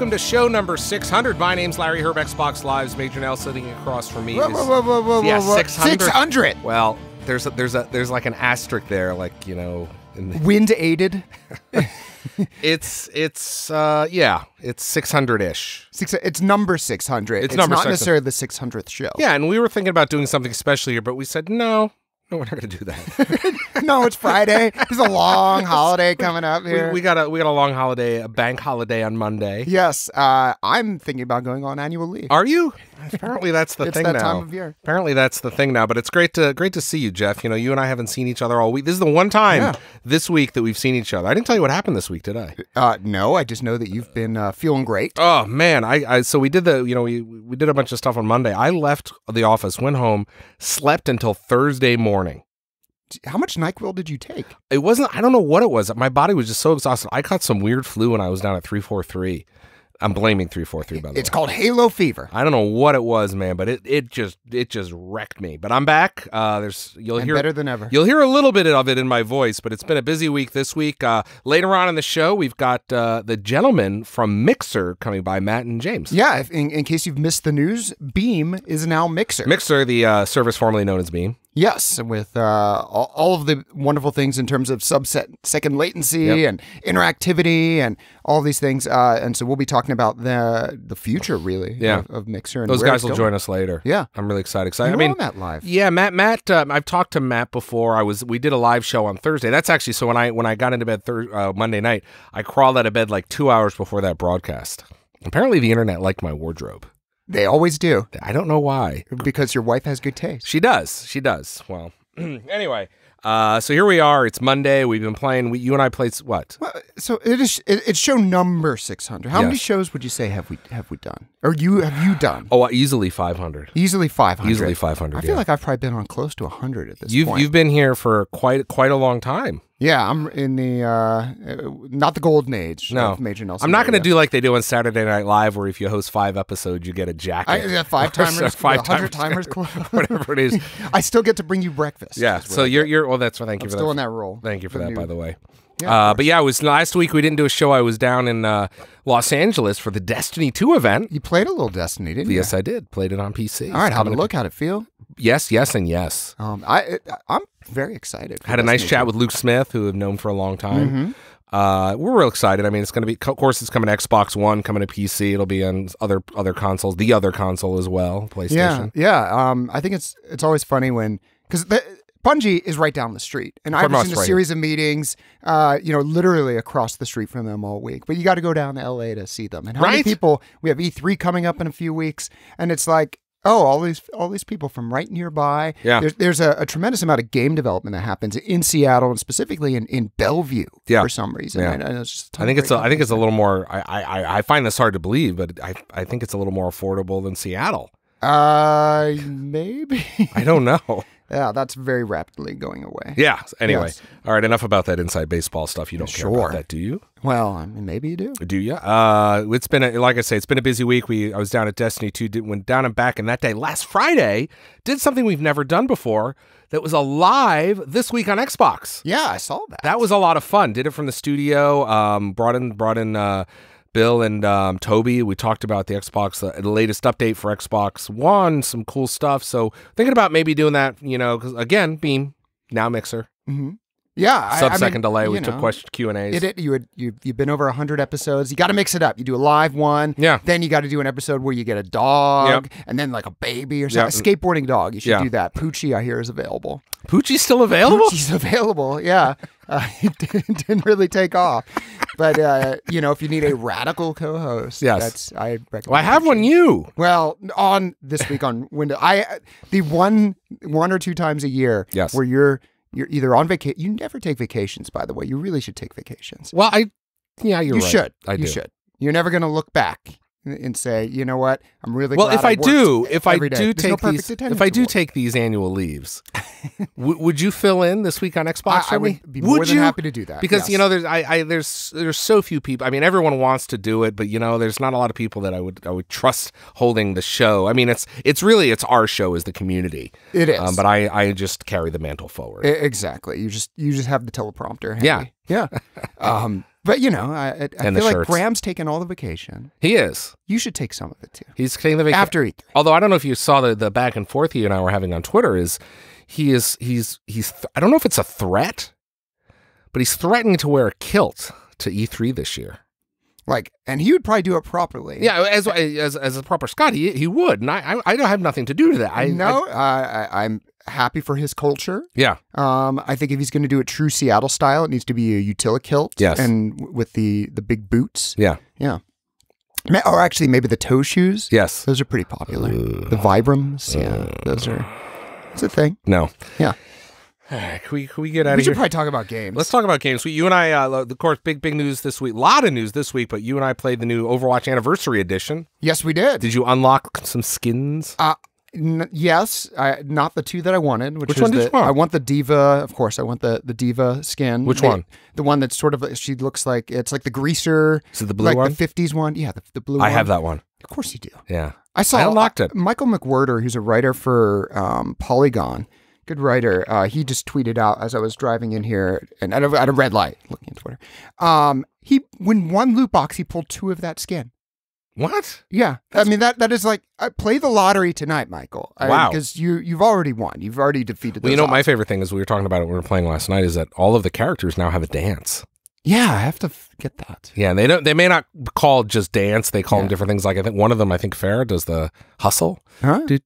welcome to show number 600. My name's Larry Herb, Xbox Live's Major Nell. Sitting across from me Whoa, yeah, 600. 600. Well, there's like an asterisk there, like, you know, in the, Wind aided. it's 600-ish. It's number 600. It's number not 600. necessarily the 600th show. Yeah, and we were thinking about doing something special here, but we said no, we're not going to do that. No, it's Friday. There's a long holiday coming up here. we got a long holiday, a bank holiday on Monday. Yes, I'm thinking about going on annual leave. Are you? Apparently that's the It's thing that now. time of year. Apparently that's the thing now, but it's great to see you, Jeff. You know, you and I haven't seen each other all week. This is the one time this week that we've seen each other. I didn't tell you what happened this week, did I? No, I just know that you've been feeling great. Oh man, so we did we did a bunch of stuff on Monday. I left the office, went home, slept until Thursday morning. How much NyQuil did you take? It wasn't, I don't know what it was. My body was just so exhausted. I caught some weird flu when I was down at 343. I'm blaming 343, by the way. It's called Halo Fever. I don't know what it was, man, but it just wrecked me. But I'm back. You'll hear better than ever. You'll hear a little bit of it in my voice, but it's been a busy week this week. Later on in the show, we've got the gentlemen from Mixer coming by, Matt and James. Yeah, in case you've missed the news, Beam is now Mixer. Mixer, the service formerly known as Beam. Yes, with all of the wonderful things in terms of second latency and interactivity and all these things. And so we'll be talking about the future, really, of Mixer. And those where guys it's will going. join us later. Yeah. I'm really excited. You I mean, on that live. Yeah, Matt. I've talked to Matt before. We did a live show on Thursday. That's actually, so when I got into bed Monday night, I crawled out of bed like 2 hours before that broadcast. Apparently the internet liked my wardrobe. They always do. I don't know why. Because your wife has good taste. She does. Well, anyway, so here we are. It's Monday. We've been playing. You and I played what? Well, so it's show number 600. How many shows would you say have we done? Or have you done? Oh, easily 500. Easily 500. Easily 500. I feel like I've probably been on close to 100 at this point. You've been here for quite a long time. Yeah, I'm in the not the golden age of Major Nelson. I'm not going to do like they do on Saturday Night Live, where if you host 5 episodes, you get a jacket. 5 timers, 100 timers, whatever it is. I still get to bring you breakfast. Yeah, so you're well. That's thank you I'm for still that. in that role. Thank you for that, by the way. Yeah, but yeah, it was last week. We didn't do a show. I was down in Los Angeles for the Destiny 2 event. You played a little Destiny, didn't you? Yes, I did. Played it on PC. All right, how'd it look? How'd it feel? Yes, and yes. I'm very excited. Had a nice chat with Luke Smith, who I've known for a long time. We're real excited. I mean, it's going to be, of course, it's coming to Xbox One, coming to PC. It'll be on other consoles, the other console as well, PlayStation. Yeah. I think it's always funny because Bungie is right down the street, and I've been in a series of meetings, literally across the street from them all week. But you got to go down to LA to see them. And how many people? We have E3 coming up in a few weeks, and it's like, oh, all these people from right nearby. Yeah. There's a tremendous amount of game development that happens in Seattle, and specifically in Bellevue for some reason. Yeah. And it's just I think it's a little more. I find this hard to believe, but I think it's a little more affordable than Seattle. Maybe. I don't know. Yeah, that's very rapidly going away. Yeah. Anyway, all right. Enough about that inside baseball stuff. You don't care about that, do you? Well, I mean, maybe you do. Do you? It's been like I say, it's been a busy week. I was down at Destiny 2, went down and back, and that day, last Friday, did something we've never done before. That was a live this week on Xbox. Yeah, I saw that. That was a lot of fun. Did it from the studio. Brought in. Bill and Toby, we talked about the Xbox, the latest update for Xbox One, some cool stuff. So thinking about maybe doing that, because again, Beam, now Mixer. Mm-hmm. Yeah. Sub-second delay. We took Q&As. You've been over 100 episodes. You got to mix it up. You do a live one. Yeah. Then you got to do an episode where you get a dog and then like a baby or something. A skateboarding dog. You should do that. Poochie, I hear, is available. Poochie's still available? Poochie's available, yeah. It didn't really take off. But, if you need a radical co-host, I recommend. Well, I have one Well, on this week on Windows, the one or two times a year where you're either on vacation. You never take vacations, by the way. You really should take vacations. Well, you're right. You should. You should. You're never going to look back and say, you know what, I'm really well. glad If I do take take these annual leaves, would you fill in this week on Xbox for me? I would be more than happy to do that because there's so few people. I mean, everyone wants to do it, but there's not a lot of people that I would trust holding the show. I mean, it's really our show as the community. It is, but I just carry the mantle forward. Exactly. You just have the teleprompter handy. Yeah. But you know, I And feel the like shirts. Graham's taking all the vacation. He is. You should take some of it too. He's taking the vacation. After E3. Although I don't know if you saw the back and forth you and I were having on Twitter. He's I don't know if it's a threat, but he's threatening to wear a kilt to E3 this year. Like, and he would probably do it properly. Yeah, as a proper Scot, he would, and I don't have nothing to do to that. I'm happy for his culture. Yeah. I think if he's going to do it true Seattle style, it needs to be a utility kilt. Yes. And with the big boots. Yeah. Yeah. Or actually, maybe the toe shoes. Yes. Those are pretty popular. The Vibrams. Yeah. Those are. It's a thing. No. Yeah. All right, can we get out We of should here? probably talk about games. Let's talk about games. You and I, of course, big news this week. A lot of news this week, but you and I played the new Overwatch Anniversary Edition. Yes, we did. Did you unlock some skins? Yes, not the two that I wanted. Which one did you want? I want the Diva, of course. I want the Diva skin. Which one? The one that's sort of, she looks like, it's like the greaser. Is it the blue like one? the 50s one. Yeah, the blue one. I have that one. Of course you do. Yeah. I unlocked it. Michael McWhirter, who's a writer for Polygon, good writer. He just tweeted out as I was driving in here and at a red light looking at Twitter. He when one loot box, he pulled 2 of that skin. What? Yeah, I mean that is like play the lottery tonight, Michael. Wow, because you've already won. You've already defeated. Well, those you know what my odds. favorite thing is we were talking about it when we were playing last night is that all of the characters now have a dance. Yeah, I have to get that. Yeah, and they may not call it just dance. They call them different things. Like I think one of them, Farrah does the hustle. Huh? I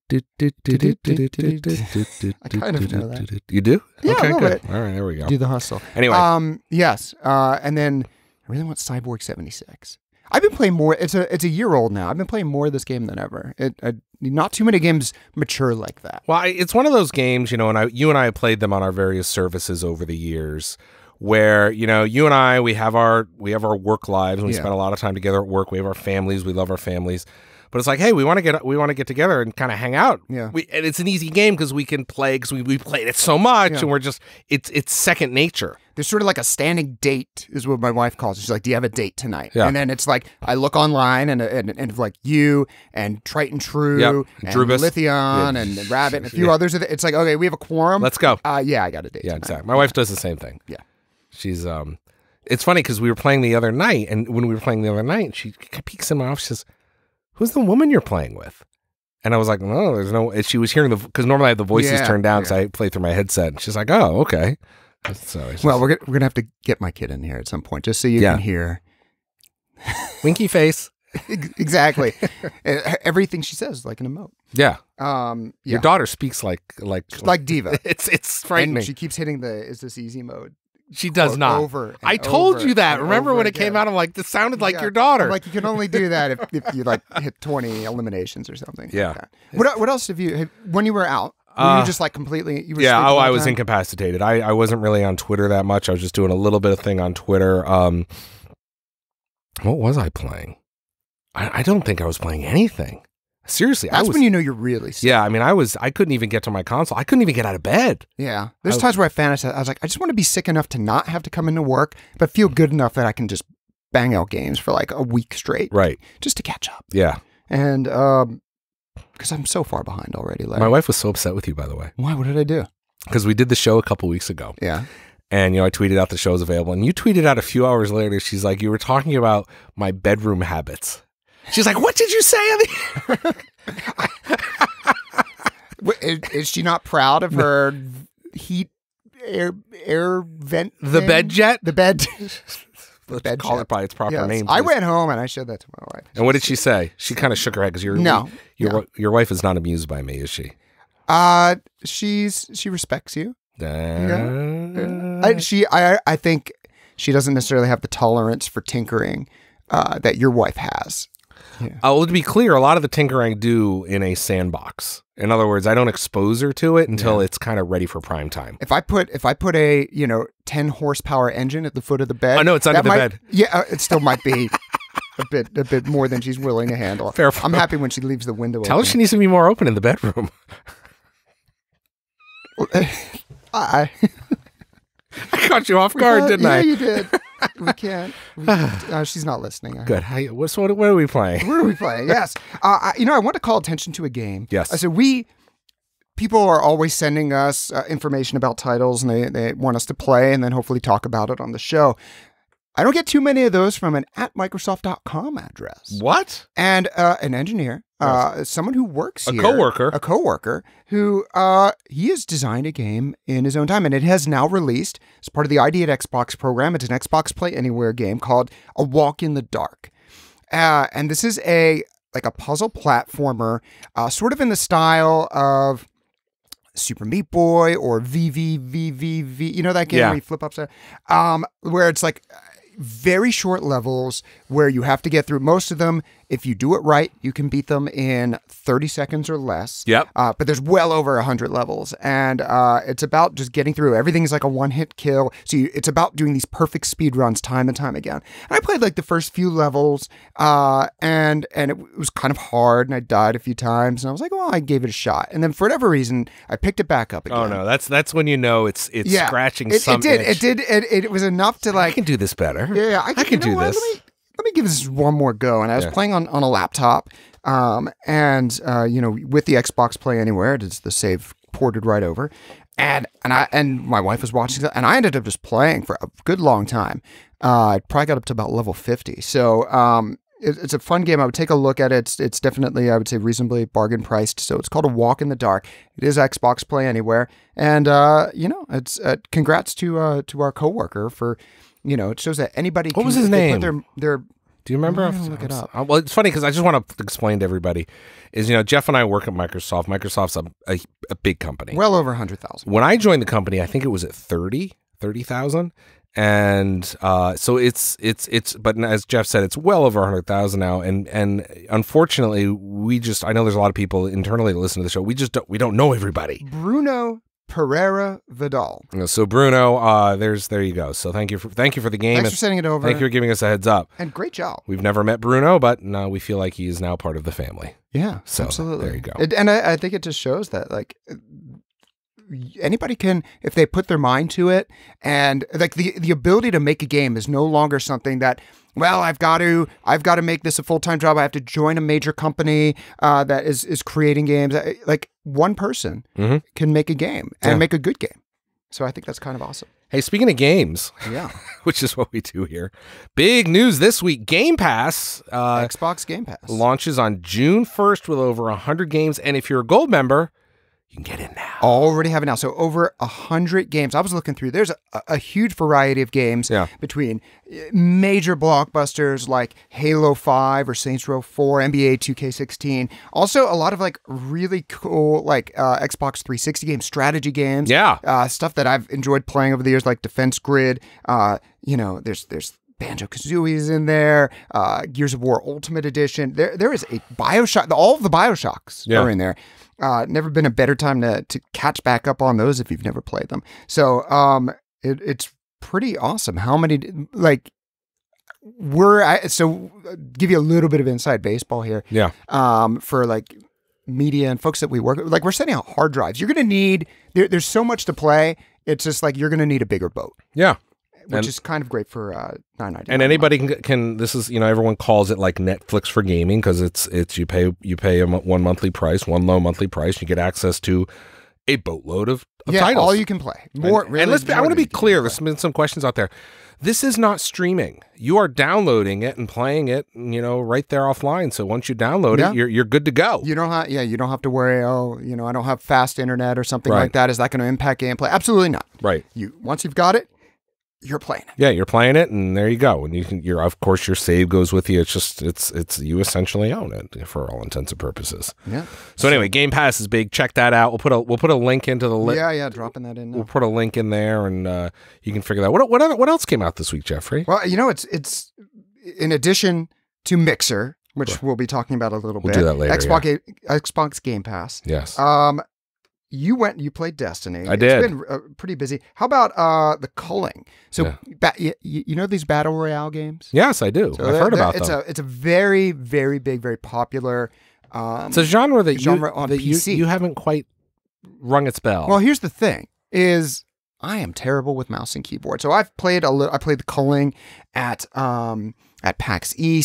kind of know that. You do? Yeah, okay, a little good. bit. All right, there we go. Do the hustle. Anyway, yes, and then I really want Cyborg 76. I've been playing more. It's a year old now. I've been playing more of this game than ever. Not too many games mature like that. Well, it's one of those games, and you and I have played them on our various services over the years, where you and I we have our work lives and we spend a lot of time together at work. We have our families. We love our families. But it's like, hey, we want to get together and kind of hang out. Yeah. And it's an easy game because we can play because we played it so much and we're just it's second nature. There's sort of like a standing date is what my wife calls it. She's like, do you have a date tonight? Yeah. And then it's like, I look online and like you and Triton True and Drubus. Lithion and Rabbit and a few others. It's like, okay, we have a quorum. Let's go. Yeah, I got a date tonight. Exactly. My wife does the same thing. Yeah. She's it's funny because we were playing the other night, and when we were playing the other night, she peeks in my office. She says, "Who's the woman you're playing with?" And I was like, "No, there's no." And she was hearing because normally I have the voices turned down because I play through my headset. And she's like, "Oh, okay." So well, we're gonna have to get my kid in here at some point just so you can hear winky face. Exactly. Everything she says is like an emote. Yeah. Your daughter speaks like Diva. It's frightening. And she keeps hitting the "is this easy" mode. She does not. Over. I told you that. Remember when it came out? I'm like, this sounded like your daughter. I'm like, you can only do that if you like hit 20 eliminations or something. Yeah. Like what else when you were out? Were you just like completely? You were I was incapacitated. I wasn't really on Twitter that much. I was just doing a little bit of thing on Twitter. What was I playing? I don't think I was playing anything. Seriously, that's when you know you're really sick. Yeah, I mean, I couldn't even get to my console. I couldn't even get out of bed. Yeah, there's times where I fantasize. I was like, I just want to be sick enough to not have to come into work, but feel good enough that I can just bang out games for like a week straight, right? Just to catch up. Yeah, and because I'm so far behind already. Larry. My wife was so upset with you, by the way. Why? What did I do? Because we did the show a couple weeks ago. Yeah. And, I tweeted out the show's available. And you tweeted out a few hours later, she's like, you were talking about my bedroom habits. She's like, what did you say? Is she not proud of her heat air vent? The thing? bed jet? The bed. Let's call it by its proper name. I went home and I showed that to my wife. And what did she say? She kind of shook her head because your wife is not amused by me, is she? She respects you. I think she doesn't necessarily have the tolerance for tinkering that your wife has. Yeah. Well, to be clear, a lot of the tinkering I do in a sandbox. In other words, I don't expose her to it until it's kind of ready for prime time. If I put a 10 horsepower engine at the foot of the bed, I know it's under the bed. Yeah, it still might be a bit more than she's willing to handle. Fair. I'm happy when she leaves the window. Tell her she needs to be more open in the bedroom. I caught you off guard, didn't I? Yeah, you did. We can't. She's not listening. Good. What are we playing? What are we playing? Yes. I want to call attention to a game. Yes. So people are always sending us information about titles, and they want us to play and then hopefully talk about it on the show. I don't get too many of those from an @Microsoft.com address. What? And an engineer, someone who works here. A coworker who he has designed a game in his own time, and it has now released as part of the ID at Xbox program. It's an Xbox Play Anywhere game called A Walk in the Dark. And this is a puzzle platformer, sort of in the style of Super Meat Boy or VVVVV. You know that game where you flip upside? Where it's like very short levels where you have to get through most of them. If you do it right, you can beat them in 30 seconds or less. Yep. But there's well over 100 levels. And it's about just getting through. Everything's like a one-hit kill. So it's about doing these perfect speed runs time and time again. And I played like the first few levels, and it was kind of hard, and I died a few times. And I was like, well, I gave it a shot. And then for whatever reason, I picked it back up again. Oh, no. That's when you know it's scratching some itch. It was enough to like... I can do this better. Yeah, I can do this. Let me give this one more go. And I was playing on a laptop, and with the Xbox Play Anywhere, it's the save ported right over, and my wife was watching, and I ended up just playing for a good long time. I probably got up to about level 50. So it's a fun game. I would take a look at it. It's definitely, I would say, reasonably bargain priced. So it's called A Walk in the Dark. It is Xbox Play Anywhere, and it's congrats to our coworker for. It shows that anybody. What was his name? Their Do you remember? Look it up. Well, it's funny because I just want to explain to everybody is, Jeff and I work at Microsoft. Microsoft's a big company. Well over 100,000. When I joined the company, I think it was at 30,000. And so it's but as Jeff said, it's well over 100,000 now. And unfortunately, I know there's a lot of people internally that listen to the show. We don't know everybody. Bruno Pereira Vidal. So Bruno, there you go. So thank you for the game. Thanks for sending it over. Thank you for giving us a heads up. And great job. We've never met Bruno, but no, we feel like he is now part of the family. Yeah, so absolutely. There you go. And I think it just shows that anybody can, if they put their mind to it, and the ability to make a game is no longer something that, well, I've got to make this a full-time job. I have to join a major company that is creating games. Like one person can make a game and make a good game. So I think that's kind of awesome. Hey, speaking of games, which is what we do here, big news this week. Game Pass, Xbox Game Pass, launches on June 1st with over 100 games. And if you're a gold member, you can get in now. Already have it now. So over 100 games. I was looking through. There's a huge variety of games between major blockbusters like Halo 5 or Saints Row 4, NBA 2K16. Also a lot of really cool Xbox 360 games, strategy games. Yeah. Stuff that I've enjoyed playing over the years like Defense Grid. There's Banjo-Kazooie's in there, Gears of War Ultimate Edition. There is a BioShock. All of the BioShocks are in there. Never been a better time to catch back up on those if you've never played them. So it's pretty awesome. How many so give you a little bit of inside baseball here. Yeah. For media and folks that we work with, we're sending out hard drives. You're gonna need there's so much to play. It's just you're gonna need a bigger boat. Yeah. Which is kind of great for $9.99. And anybody can. This is everyone calls it like Netflix for gaming because it's you pay one monthly price, one low monthly price. You get access to a boatload of titles. All you can play. More. And I want to be clear. There's been some questions out there. This is not streaming. You are downloading it and playing it, right there offline. So once you download it, you're good to go. You don't have to worry. I don't have fast internet or something like that. Is that going to impact gameplay? Absolutely not. Right. Once you've got it, you're playing it. Yeah, you're playing it, and there you go. And of course, your save goes with you. It's just, it's you essentially own it for all intents and purposes. Yeah. So anyway, Game Pass is big. Check that out. We'll put a link into the link. Yeah, dropping that in now. We'll put a link in there, and you can figure that. What else came out this week, Jeffrey? Well, it's in addition to Mixer, which we'll be talking about a little bit. We'll do that later. Xbox Game Pass. Yes. You you played Destiny. I did. It's been pretty busy. How about the culling? So these battle royale games? Yes, I do. So I've heard about them. It's a very, very big, very popular. It's a genre on PC. You haven't quite rung its bell. Well, here's the thing: is I am terrible with mouse and keyboard. So I've played I played the culling at PAX East.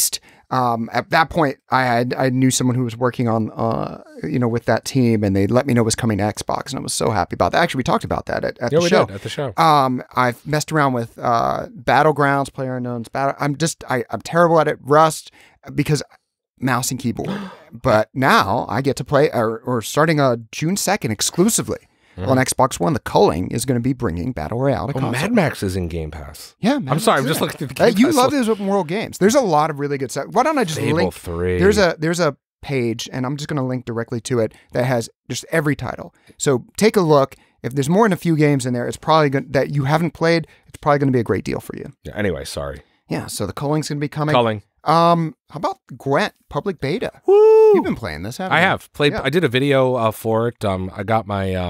At that point, I knew someone who was working on with that team, and they let me know it was coming to Xbox, and I was so happy about that. Actually, we talked about that at the show. Did, at the show. I've messed around with Battlegrounds, PlayerUnknown's I'm terrible at it. Rust, because mouse and keyboard. But now I get to play, or starting June 2nd exclusively. On Xbox One, the culling is going to be bringing Battle Royale to console. Mad Max is in Game Pass. Yeah, I'm sorry, I'm just looking at the Game Pass. You love those open world games. There's a lot of really good stuff. Why don't I just link? 3. There's a page, and I'm just going to link directly to it that has just every title. So take a look. If there's more than a few games in there, it's probably that you haven't played. It's probably going to be a great deal for you. Yeah. Anyway, sorry. Yeah. So the culling's going to be coming. Culling. How about Gwent public beta? Woo! You've been playing this, haven't you? I have played. Yeah. I did a video for it. I got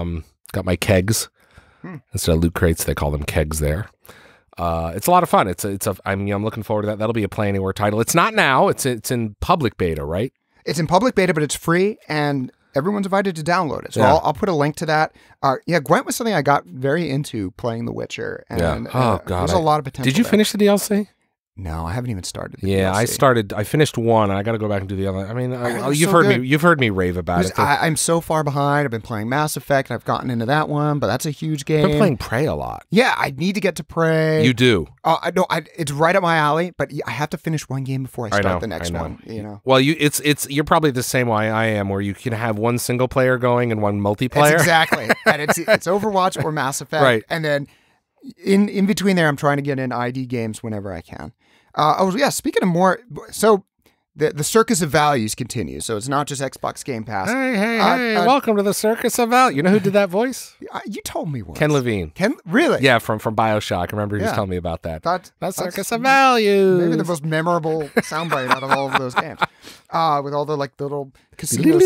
my kegs instead of loot crates. They call them kegs there. It's a lot of fun. I'm looking forward to that. That'll be a Play Anywhere title. It's not now. It's in public beta, right? It's in public beta, but it's free, and everyone's invited to download it. So I'll put a link to that. Gwent was something I got very into playing The Witcher, and there's a lot of potential. Did you finish the DLC? No, I haven't even started. I finished one, and I got to go back and do the other. I mean, you've heard me rave about it. I'm so far behind. I've been playing Mass Effect. I've gotten into that one, but that's a huge game. I've been playing Prey a lot. Yeah, I need to get to Prey. You do. It's right up my alley, but I have to finish one game before I start the next one. Well, you're probably the same way I am, where you can have one single player going and one multiplayer. Exactly, and it's Overwatch or Mass Effect, right? And then in between there, I'm trying to get in ID games whenever I can. Speaking of more, so the circus of values continues. So it's not just Xbox Game Pass. Hey, welcome to the circus of value. You know who did that voice? You told me once. Ken Levine. Really? Yeah, from BioShock. I remember he was telling me about that. That circus of values. Maybe the most memorable soundbite out of all of those games. With all the little casino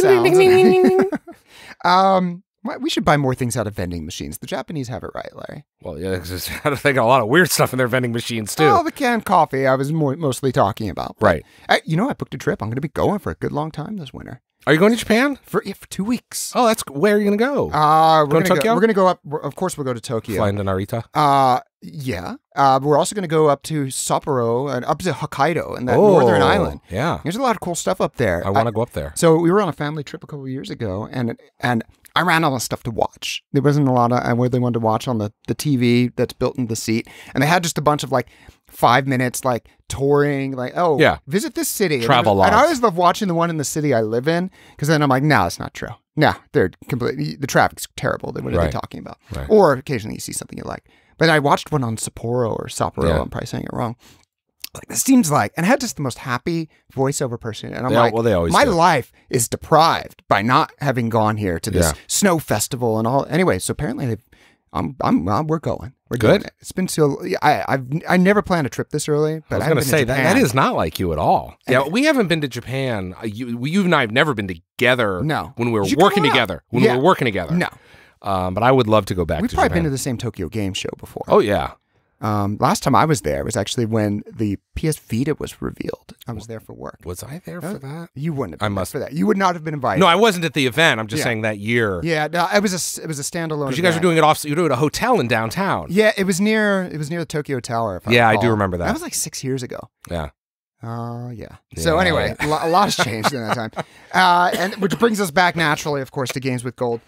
sounds. We should buy more things out of vending machines. The Japanese have it right, Larry. Well, yeah, they got a lot of weird stuff in their vending machines, too. Oh, the canned coffee I was mostly talking about. Right. I booked a trip. I'm going to be going for a good long time this winter. Are you going to Japan? For 2 weeks. Oh, where are you going to go? We're going to Tokyo? We're going to go up. Of course, we'll go to Tokyo. Flying to Narita? Yeah. We're also going to go up to Sapporo and up to Hokkaido and that northern island. Yeah. There's a lot of cool stuff up there. I want to go up there. So we were on a family trip a couple of years ago, and I ran out of stuff to watch. There wasn't a lot of where they wanted to watch on the TV that's built in the seat. And they had just a bunch of 5 minutes touring, visit this city. Travel logs. And I always love watching the one in the city I live in, because then I'm like, no, it's not true. No, they're completely, the traffic's terrible. What are they talking about? Right. Or occasionally you see something you like. But I watched one on Sapporo or Sapporo. Yeah. I'm probably saying it wrong. This seems and I had just the most happy voiceover person, and I'm they always my do. life is deprived by not having gone here to this snow festival and all. Anyway, so apparently we're going. We're good. Doing it. It's been so. I never planned a trip this early, but I was going to say that is not like you at all. Yeah, we haven't been to Japan. You and I have never been together. No, when we were working together. When we were working together. No, but I would love to go back. We've probably been to the same Tokyo Game Show before. Oh yeah. Last time I was there was actually when the PS Vita was revealed. I was there for work. Was I there for that? You wouldn't have been there for that. You would not have been invited. No, I wasn't at the event. I'm just saying that year. Yeah, no, it was a standalone. Because you guys were doing it you were doing a hotel in downtown. Yeah, it was near the Tokyo Tower. I do remember that. That was 6 years ago. Yeah. Yeah. So anyway, a lot has changed in that time. And which brings us back naturally, of course, to Games with Gold.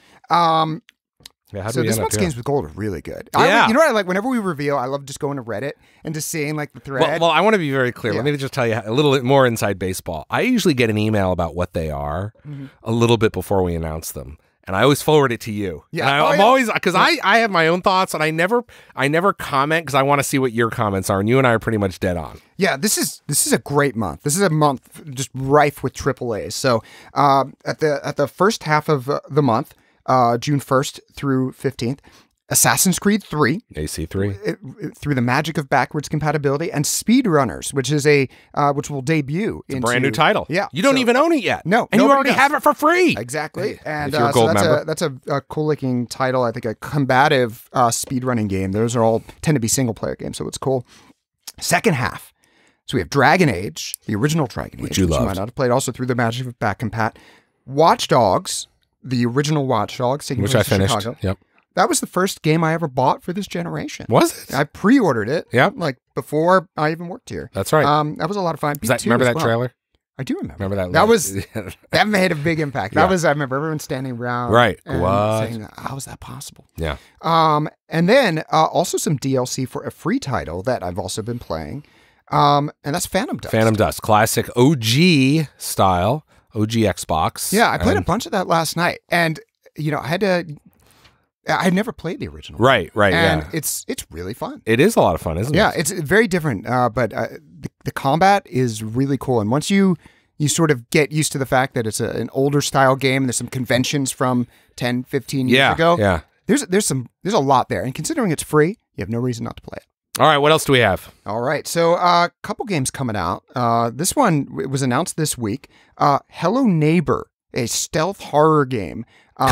So this month's Games with Gold are really good. Yeah. You know what I like? Whenever we reveal, I love just going to Reddit and just seeing the thread. Well, I want to be very clear. Let me just tell you a little bit more inside baseball. I usually get an email about what they are a little bit before we announce them. And I always forward it to you. Yeah, I'm always, because I have my own thoughts, and I never comment because I want to see what your comments are. And you and I are pretty much dead on. Yeah, this is a great month. This is a month just rife with AAAs. So at the first half of the month, June 1st through 15th, Assassin's Creed 3, AC3, through the magic of backwards compatibility, and Speedrunners, which will debut. It's a brand new title. Yeah, you don't even own it yet. No, and you already have it for free. Exactly, and if you're a gold member. That's a cool looking title. I think a combative speedrunning game. Those are all tend to be single player games, so it's cool. Second half. So we have Dragon Age, the original Dragon Age, which you might not have played, also through the magic of back compat. Watch Dogs, the original Watch Dogs, which I finished. Chicago. Yep. That was the first game I ever bought for this generation. Was it? I pre-ordered it. Yeah. Like before I even worked here. That's right. That was a lot of fun. Remember that trailer? I do remember. Remember that? That was that made a big impact. Yeah. I remember everyone standing around, right? And What? saying, "How is that possible?" Yeah. And then also some DLC for a free title that I've also been playing, and that's Phantom Dust. Phantom Dust, classic OG style, OG Xbox. Yeah, I played a bunch of that last night, and I had never played the original. Right. And yeah. it's really fun. It is a lot of fun, isn't it? Yeah, it's very different, but the combat is really cool. And once you sort of get used to the fact that it's an older style game, there's some conventions from 10, 15 years ago. Yeah. There's a lot there. And considering it's free, you have no reason not to play it. All right, what else do we have? All right, so a couple games coming out. This one was announced this week. Hello Neighbor, a stealth horror game.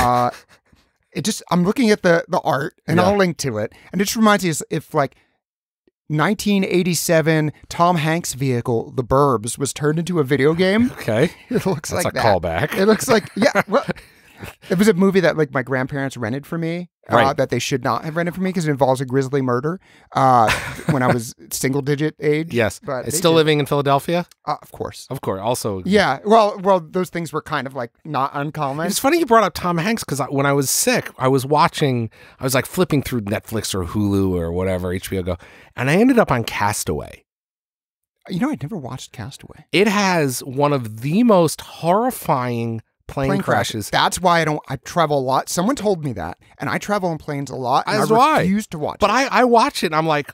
I'm looking at the art, and I'll link to it. And it just reminds me if like 1987 Tom Hanks vehicle, The Burbs, was turned into a video game. Okay. It looks That's like a that. callback. It looks like, well, it was a movie that like my grandparents rented for me, Right. that they should not have rented for me because it involves a grisly murder when I was single-digit age. Yes. But It's still living in Philadelphia? Of course. Of course. Also. Yeah. Well, those things were kind of like not uncommon. It's funny you brought up Tom Hanks because when I was sick, I was like flipping through Netflix or Hulu or whatever, HBO Go, and I ended up on Castaway. I'd never watched Castaway. It has one of the most horrifying plane crashes. That's why I travel a lot. Someone told me that, and I travel in planes a lot, and I refuse to watch But it. I watch it, and I'm like,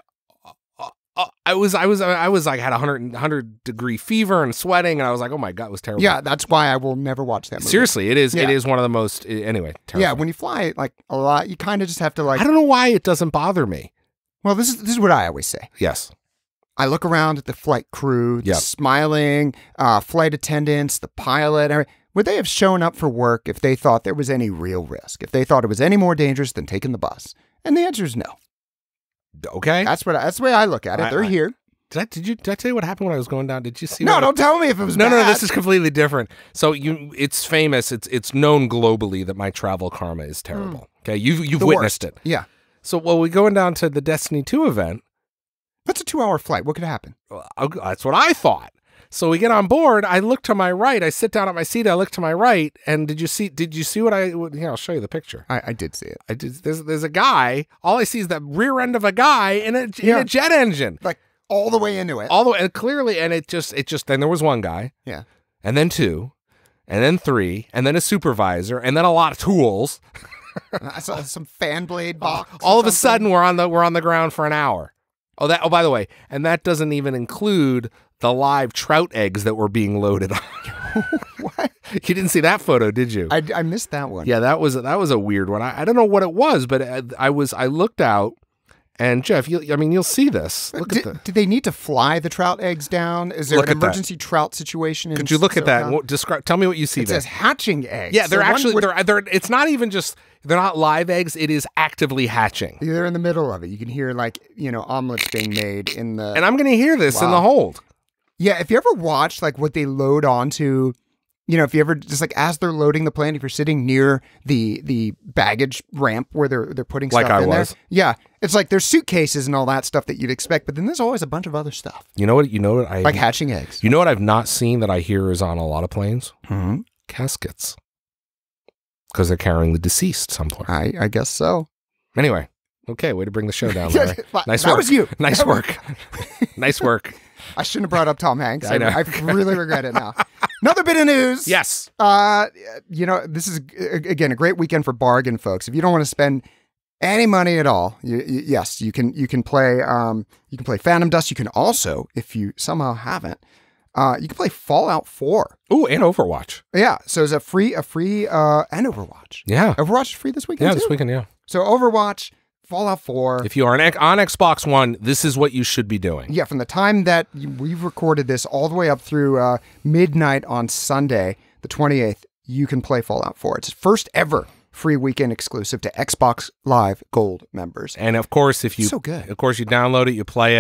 I was like had 100 degree fever and sweating, and I was like, oh my God, it was terrible. Yeah, that's why I will never watch that movie. Seriously, it is. Yeah. It is one of the most. Anyway, terrible. Yeah, when you fly like a lot, you kind of just have to like. I don't know why it doesn't bother me. Well, this is what I always say. Yes. I look around at the flight crew, the Yep. smiling flight attendants, the pilot. Would they have shown up for work if they thought there was any real risk? If they thought it was any more dangerous than taking the bus? And the answer is no. Okay. That's the way I look at it. They're here. Did I tell you what happened when I was going down? Did you see? No, don't tell me if it was bad. No. This is completely different. So it's famous. It's known globally that my travel karma is terrible. Okay, you've witnessed it. Yeah. So we're going down to the Destiny 2 event. That's a 2-hour flight. What could happen? Well, that's what I thought. So we get on board. I look to my right. I sit down at my seat. I look to my right. And did you see what I'll show you the picture. I did see it. There's a guy. All I see is the rear end of a guy in a jet engine. Like all the way into it. All the way. And clearly, and it just, then there was one guy. Yeah. And then two. And then three. And then a supervisor. And then a lot of tools. I saw some fan blade box. All of a sudden, we're on the ground for an hour. Oh, by the way, and that doesn't even include the live trout eggs that were being loaded on. What? You didn't see that photo, did you? I missed that one. Yeah, that was a weird one. I don't know what it was, but I looked out, and Jeff, you'll see this. Look at Did they need to fly the trout eggs down? Is there an emergency trout situation? Could you look at that? Tell me what you see there. It says hatching eggs. Yeah, they're they're. It's not even just. They're not live eggs. It is actively hatching. They're in the middle of it. You can hear omelets being made in the. And I'm going to hear this in the hold. Yeah, if you ever watch like what they load onto, if you ever just like as they're loading the plane, if you're sitting near the baggage ramp where they're putting stuff in there. Yeah, it's like there's suitcases and all that stuff that you'd expect, but then there's always a bunch of other stuff. You know what I like hatching eggs. You know what I've not seen that I hear is on a lot of planes? Mm-hmm. Caskets. Because they're carrying the deceased somewhere. I guess so. Anyway, okay, way to bring the show down, Larry. Nice work. That was you. Nice work. Nice work. I shouldn't have brought up Tom Hanks. I know. I really regret it now. Another bit of news. Yes. This is again a great weekend for bargain folks. If you don't want to spend any money at all, yes, you can play Phantom Dust. You can also, if you somehow haven't, you can play Fallout 4. Ooh, and Overwatch. Yeah, so it's a free and Overwatch. Yeah. Overwatch is free this weekend. Yeah, this weekend. Yeah. So Overwatch, Fallout 4. If you are on Xbox One, this is what you should be doing. Yeah, from the time that we've recorded this all the way up through midnight on Sunday, the 28th, you can play Fallout 4. It's first ever free weekend exclusive to Xbox Live Gold members. And of course, so good. Of course, you download it, you play it,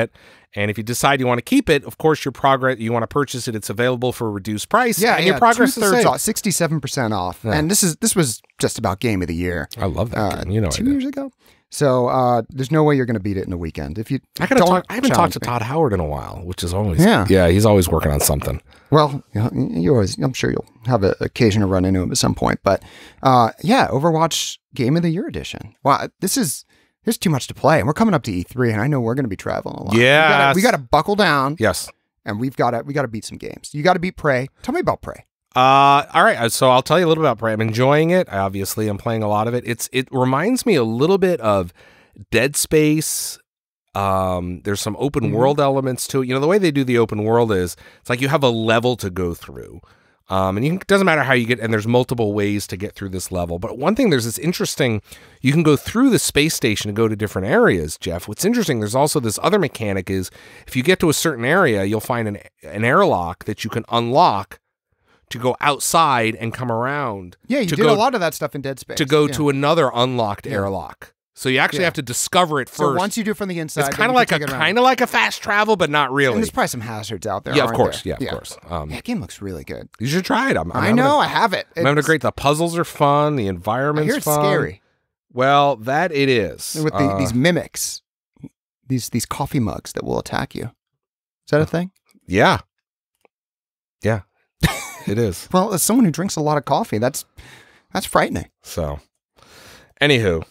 And if you decide you want to keep it, of course, you want to purchase it. It's available for a reduced price. Yeah, and your progress thirds off, 67% off. Yeah. And this was just about game of the year. I love that game. You know, 2 years ago. So there's no way you're going to beat it in a weekend. If you, I haven't talked to Todd Howard in a while, which is always he's always working on something. Well, I'm sure you'll have an occasion to run into him at some point. But Overwatch Game of the Year edition. Wow, there's too much to play, and we're coming up to E3, and I know we're going to be traveling a lot. Yeah, we got to buckle down. Yes, and we got to beat some games. You got to beat Prey. Tell me about Prey. All right, so I'll tell you a little about Prey. I'm enjoying it. Obviously, I'm playing a lot of it. It reminds me a little bit of Dead Space. There's some open world elements to it. You know, the way they do the open world is it's like you have a level to go through. And it doesn't matter how you get, and there's multiple ways to get through this level. But one thing, there's this interesting, you can go through the space station and go to different areas, Jeff. What's interesting, there's also this other mechanic is if you get to a certain area, you'll find an airlock that you can unlock to go outside and come around. Yeah, you did a lot of that stuff in Dead Space. To go to another unlocked airlock. So you actually have to discover it first. So once you do it from the inside, it's kind of like a fast travel, but not really. And there's probably some hazards out there. Yeah, of course. There? Yeah, of course. That game looks really good. You should try it. I have it. I'm having a great. The puzzles are fun. The environment's fun. Scary. Well, that it is. With these mimics, these coffee mugs that will attack you. Is that a thing? Yeah. Yeah. It is. Well, as someone who drinks a lot of coffee, that's frightening. So, anywho,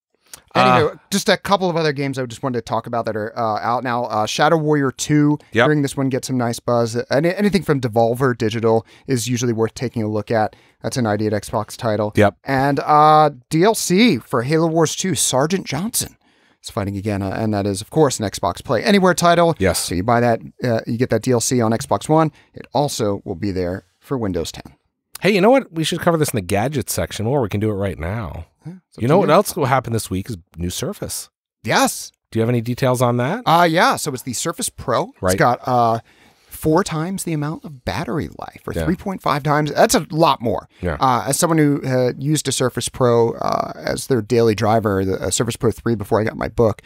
just a couple of other games I just wanted to talk about that are out now. Shadow Warrior 2, during this one, get some nice buzz. Anything from Devolver Digital is usually worth taking a look at. That's an ID at Xbox title. Yep. And DLC for Halo Wars 2, Sergeant Johnson is fighting again, and that is, of course, an Xbox Play Anywhere title. Yes. So you buy that, you get that DLC on Xbox One. It also will be there for Windows 10. Hey, you know what? We should cover this in the gadgets section, or we can do it right now. You know what else will happen this week is new Surface. Yes. Do you have any details on that? Yeah. So it's the Surface Pro. Right. It's got 4 times the amount of battery life, or 3.5 times. That's a lot more. Yeah. As someone who used a Surface Pro as their daily driver, the Surface Pro 3 before I got my book,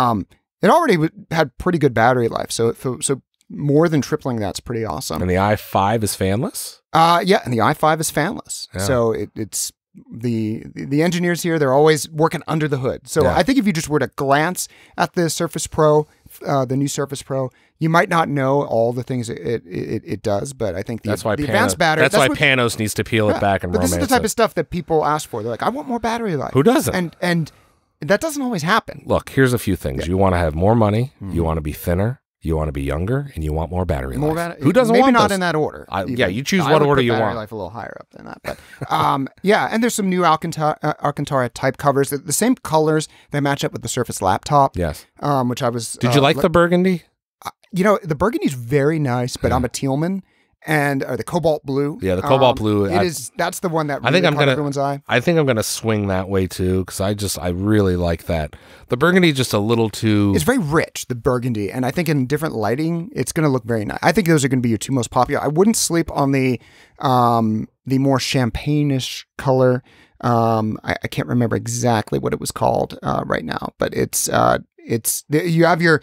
it already had pretty good battery life. So more than tripling that's pretty awesome. And the i5 is fanless? Yeah, and the i5 is fanless. Yeah. So it's the engineers here, they're always working under the hood. So I think if you just were to glance at the Surface Pro, the new Surface Pro, you might not know all the things it does, but I think the advanced battery... That's why Panos needs to peel it back and romance it. This is the type of stuff that people ask for. They're like, I want more battery life. Who doesn't? And that doesn't always happen. Look, here's a few things. You want to have more money, you want to be thinner, you want to be younger, and you want more battery life. Who doesn't want Maybe not those? in that order. You choose what order you want. Battery life a little higher up than that. But and there's some new Alcantara type covers. The same colors that match up with the Surface laptop. Yes. Which I was... Did you like the burgundy? The burgundy's very nice, but I'm a tealman. And the cobalt blue. Yeah, the cobalt blue. That's the one that really caught everyone's eye. I think I'm gonna swing that way too, because I really like that. The burgundy just a little too. It's very rich, the burgundy, and I think in different lighting, it's gonna look very nice. I think those are gonna be your 2 most popular. I wouldn't sleep on the more champagne-ish color. I can't remember exactly what it was called right now, but it's you have your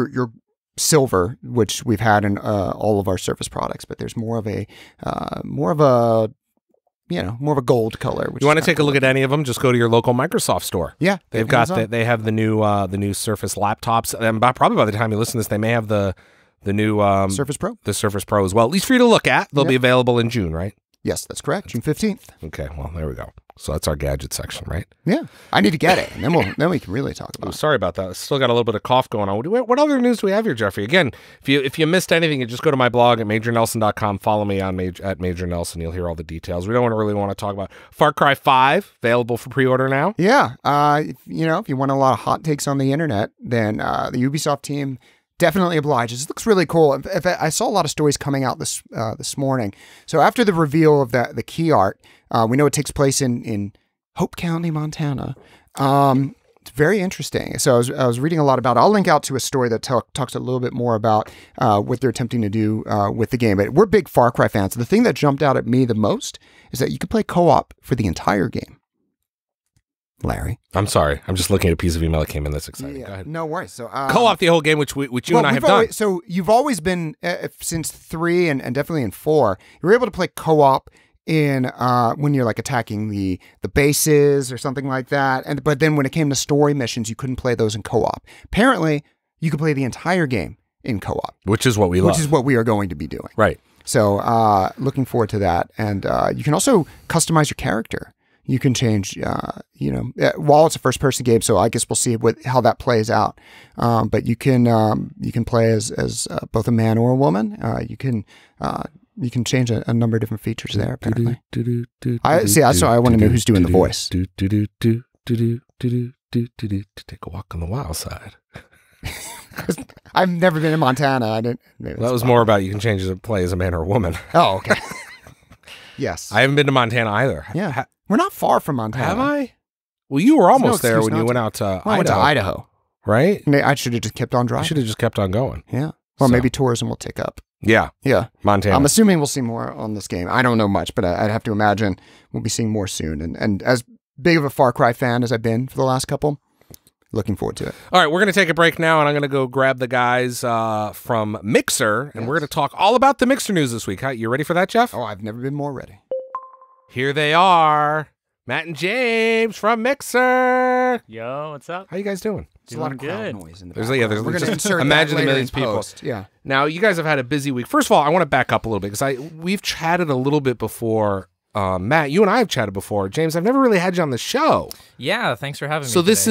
silver, which we've had in all of our Surface products, but there's more of a gold color. You want to take a look at any of them? Just go to your local Microsoft store. Yeah, they have the new Surface laptops, and probably by the time you listen to this, they may have the new Surface Pro, the Surface Pro as well. At least for you to look at. They'll be available in June, right? Yes, that's correct. June 15th. Okay, well there we go. So that's our gadget section, right? Yeah, I need to get it, and then we can really talk about it. Sorry about that. I still got a little bit of cough going on. What other news do we have here, Jeffrey? Again, if you missed anything, you just go to my blog at MajorNelson.com. Follow me on at Major Nelson. You'll hear all the details. We don't really want to talk about Far Cry 5, available for pre-order now. Yeah, if you want a lot of hot takes on the internet, then the Ubisoft team definitely obliges. It looks really cool. I saw a lot of stories coming out this morning. So after the reveal of the key art, we know it takes place in Hope County, Montana. It's very interesting. So I was reading a lot about it. I'll link out to a story that talks a little bit more about what they're attempting to do with the game. But we're big Far Cry fans. The thing that jumped out at me the most is that you can play co-op for the entire game. Larry. I'm sorry. I'm just looking at a piece of email that came in that's exciting. Yeah, Go ahead. no worries. So co-op the whole game, which you and I have done. So you've always been, since 3 and definitely in 4, you were able to play co-op in when you're like attacking the bases or something like that. But then when it came to story missions, you couldn't play those in co-op. Apparently, you could play the entire game in co-op. Which is what we love. Which is what we are going to be doing. Right. So looking forward to that. And you can also customize your character. You can change, while it's a first-person game, so I guess we'll see how that plays out. But you can play as both a man or a woman. You can change a number of different features there. Apparently, that's why I want to know who's doing the voice. Take a walk on the wild side. I've never been in Montana. I didn't. That was more about you can change to play as a man or a woman. Oh, okay. Yes. I haven't been to Montana either. Yeah. We're not far from Montana. Have I? Well, you were almost there when you went out to Idaho. I went to Idaho. Right? I should have just kept on driving. I should have just kept on going. Yeah. Well, maybe tourism will take up. Yeah. Yeah. Montana. I'm assuming we'll see more on this game. I don't know much, but I'd have to imagine we'll be seeing more soon. And as big of a Far Cry fan as I've been for the last couple, looking forward to it. All right, we're going to take a break now, and I'm going to go grab the guys from Mixer, and we're going to talk all about the Mixer news this week. You ready for that, Jeff? Oh, I've never been more ready. Here they are, Matt and James from Mixer. Yo, what's up? How you guys doing? There's a lot of crowd noise in the background. We're going to insert imagine that the millions of people. Yeah. Now, you guys have had a busy week. First of all, I want to back up a little bit because we've chatted a little bit before. Matt, you and I have chatted before. James, I've never really had you on the show. Yeah, thanks for having me. So this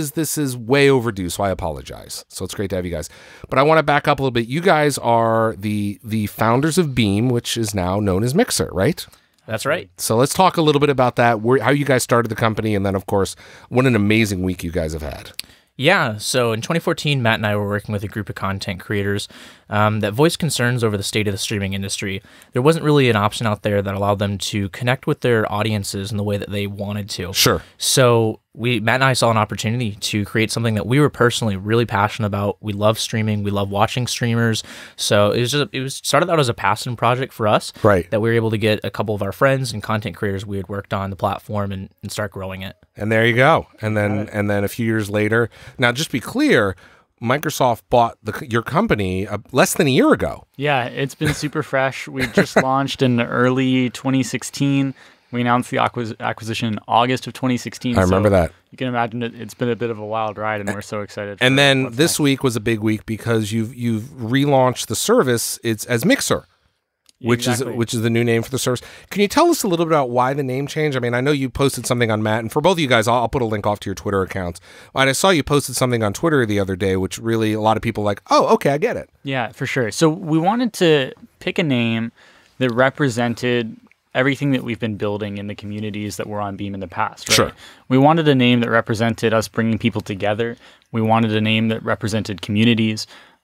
is way overdue. So I apologize. So it's great to have you guys. But I want to back up a little bit. You guys are the founders of Beam, which is now known as Mixer, right? That's right. So let's talk a little bit about that. How you guys started the company, and then of course, what an amazing week you guys have had. Yeah, so in 2014, Matt and I were working with a group of content creators that voiced concerns over the state of the streaming industry. There wasn't really an option out there that allowed them to connect with their audiences in the way that they wanted to. Sure. So Matt and I saw an opportunity to create something that we were personally really passionate about. We love streaming. We love watching streamers. So it was started out as a passion project for us. Right. That we were able to get a couple of our friends and content creators we had worked on the platform and start growing it. And there you go. And then a few years later, now just be clear, Microsoft bought your company less than a year ago. Yeah, it's been super fresh. We just launched in early 2016. We announced the acquisition in August of 2016. I remember that. You can imagine it's been a bit of a wild ride, and we're so excited. And then this week was a big week because you've relaunched the service. It's as Mixer, which is the new name for the service. Can you tell us a little bit about why the name change? I mean, I know you posted something on Matt, and for both of you guys, I'll put a link off to your Twitter accounts. And I saw you posted something on Twitter the other day, which really a lot of people like, oh, okay, I get it. Yeah, for sure. So we wanted to pick a name that represented everything that we've been building in the communities that were on Beam in the past. Right? Sure. We wanted a name that represented us bringing people together. We wanted a name that represented communities.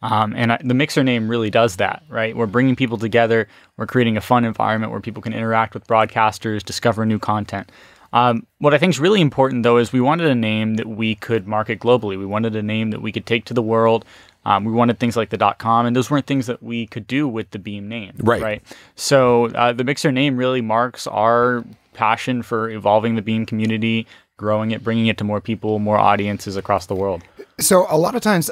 The Mixer name really does that, right? We're bringing people together. We're creating a fun environment where people can interact with broadcasters, discover new content. What I think is really important, though, is we wanted a name that we could market globally. We wanted a name that we could take to the world. We wanted things like the .com, and those weren't things that we could do with the Beam name. Right. So the Mixer name really marks our passion for evolving the Beam community, growing it, bringing it to more people, more audiences across the world. So a lot of times,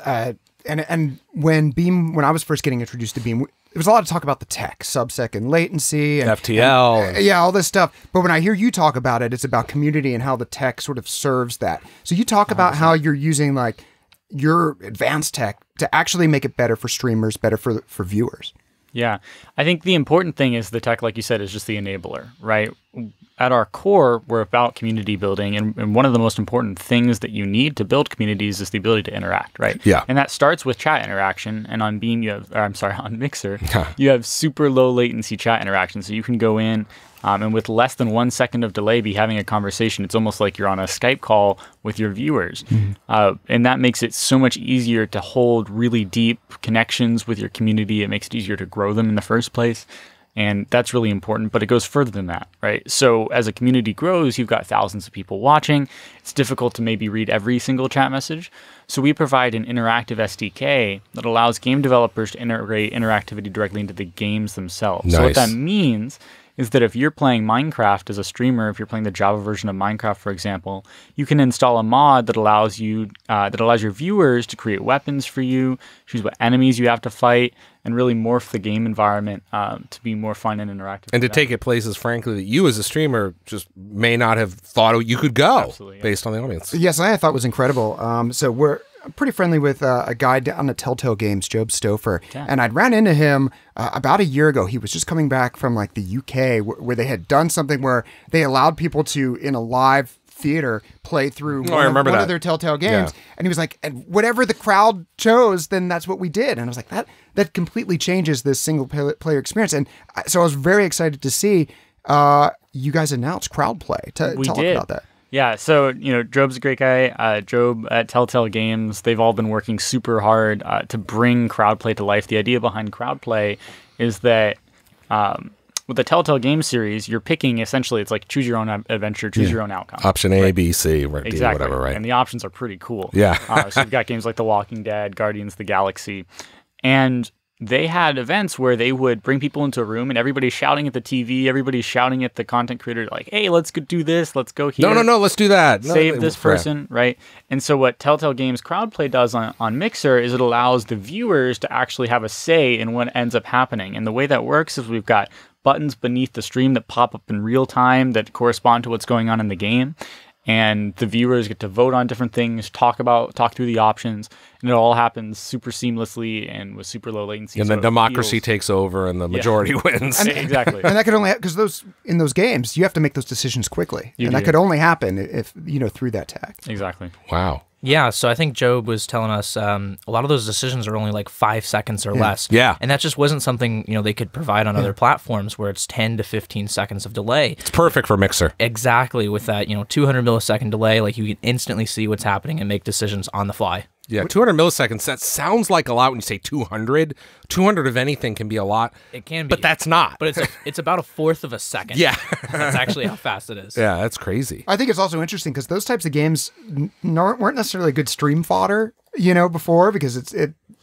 and when I was first getting introduced to Beam, there was a lot of talk about the tech, sub-second latency, and FTL. Yeah, all this stuff. But when I hear you talk about it, it's about community and how the tech sort of serves that. So you talk about how you're using like your advanced tech to actually make it better for streamers, better for viewers. Yeah. I think the important thing is the tech, like you said, is just the enabler, right? At our core, we're about community building, and one of the most important things that you need to build communities is the ability to interact, right? Yeah. And that starts with chat interaction, and on Beam, on Mixer, you have super low latency chat interaction, so you can go in and with less than 1 second of delay be having a conversation. It's almost like you're on a Skype call with your viewers. Mm-hmm. And that makes it so much easier to hold really deep connections with your community. It makes it easier to grow them in the first place. And that's really important, but it goes further than that, right? So as a community grows, you've got thousands of people watching. It's difficult to maybe read every single chat message. So we provide an interactive SDK that allows game developers to integrate interactivity directly into the games themselves. Nice. So what that means is that if you're playing Minecraft as a streamer, if you're playing the Java version of Minecraft, for example, you can install a mod that allows you that allows your viewers to create weapons for you, choose what enemies you have to fight, and really morph the game environment to be more fun and interactive. And to take it places, frankly, that you as a streamer just may not have thought you could go based on the audience. Yes, I thought was incredible. So we're pretty friendly with a guy down at Telltale Games, Job Stouffer, and I'd ran into him about a year ago. He was just coming back from like the UK where they had done something where they allowed people to, in a live theater, play through one of their Telltale games. Yeah. And he was like, and whatever the crowd chose, then that's what we did. And I was like, that completely changes this single player experience. And so I was very excited to see you guys announce crowd play. Tell about that. Yeah, so, Job's a great guy. Job at Telltale Games, they've all been working super hard to bring crowdplay to life. The idea behind crowdplay is that with the Telltale Games series, you're picking, essentially, it's like choose your own adventure, choose your own outcome. Option A, B, C, right, exactly. D, whatever, right? And the options are pretty cool. Yeah. So you've got games like The Walking Dead, Guardians of the Galaxy, and they had events where they would bring people into a room and everybody's shouting at the TV, everybody's shouting at the content creator, like, hey, let's go do this, let's go here. No, let's do that. Save this person, right? And so what Telltale Games Crowdplay does on Mixer is it allows the viewers to actually have a say in what ends up happening. And the way that works is we've got buttons beneath the stream that pop up in real time that correspond to what's going on in the game. And the viewers get to vote on different things, talk through the options, and it all happens super seamlessly and with super low latency. And then democracy takes over, and the majority wins. Exactly. And that could only because in those games you have to make those decisions quickly, that could only happen if through that tag. Exactly. Wow. Yeah, so I think Job was telling us a lot of those decisions are only like 5 seconds or less. Yeah. And that just wasn't something, they could provide on other platforms where it's 10 to 15 seconds of delay. It's perfect for Mixer. Exactly. With that, 200 millisecond delay, like you can instantly see what's happening and make decisions on the fly. Yeah, 200 milliseconds, that sounds like a lot when you say 200. 200 of anything can be a lot. It can be. But that's not. But it's about a fourth of a second. Yeah. That's actually how fast it is. Yeah, that's crazy. I think it's also interesting because those types of games weren't necessarily good stream fodder, before, because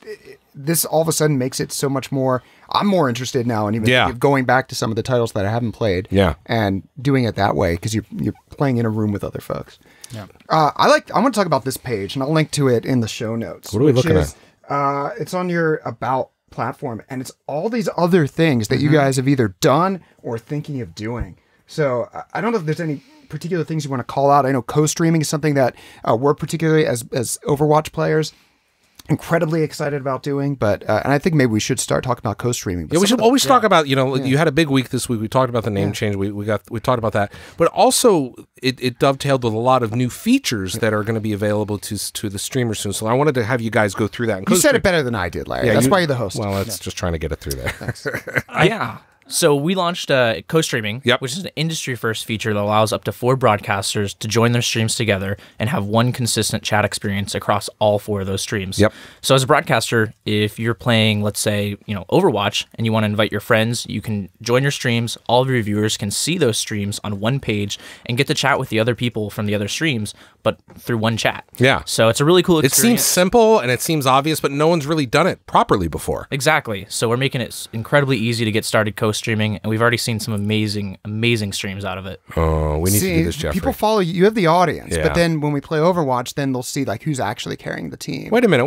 this all of a sudden makes it so much more. I'm more interested now in even going back to some of the titles that I haven't played. Yeah. And doing it that way because you're playing in a room with other folks. Yeah. I want to talk about this page, and I'll link to it in the show notes. What are we looking at? It's on your About platform, and it's all these other things that you guys have either done or thinking of doing. So I don't know if there's any particular things you want to call out. I know co-streaming is something that we're particularly as Overwatch players incredibly excited about doing, but and I think maybe we should start talking about co-streaming. Yeah, we should always talk about, you had a big week this week. We talked about the name change. We talked about that, but also it dovetailed with a lot of new features that are going to be available to the streamers soon. So I wanted to have you guys go through that. And you said it better than I did, Larry. That's why you're the host. Well, that's just trying to get it through there. Yeah. So we launched co-streaming, which is an industry-first feature that allows up to 4 broadcasters to join their streams together and have one consistent chat experience across all 4 of those streams. Yep. So as a broadcaster, if you're playing, let's say, Overwatch, and you want to invite your friends, you can join your streams. All of your viewers can see those streams on one page and get to chat with the other people from the other streams, but through one chat. Yeah. So it's a really cool experience. It seems simple and it seems obvious, but no one's really done it properly before. Exactly. So we're making it incredibly easy to get started co-streaming, and we've already seen some amazing streams out of it. Oh, we need to do this, Jeffrey. People follow you. You have the audience, but then when we play Overwatch, then they'll see like who's actually carrying the team. Wait a minute.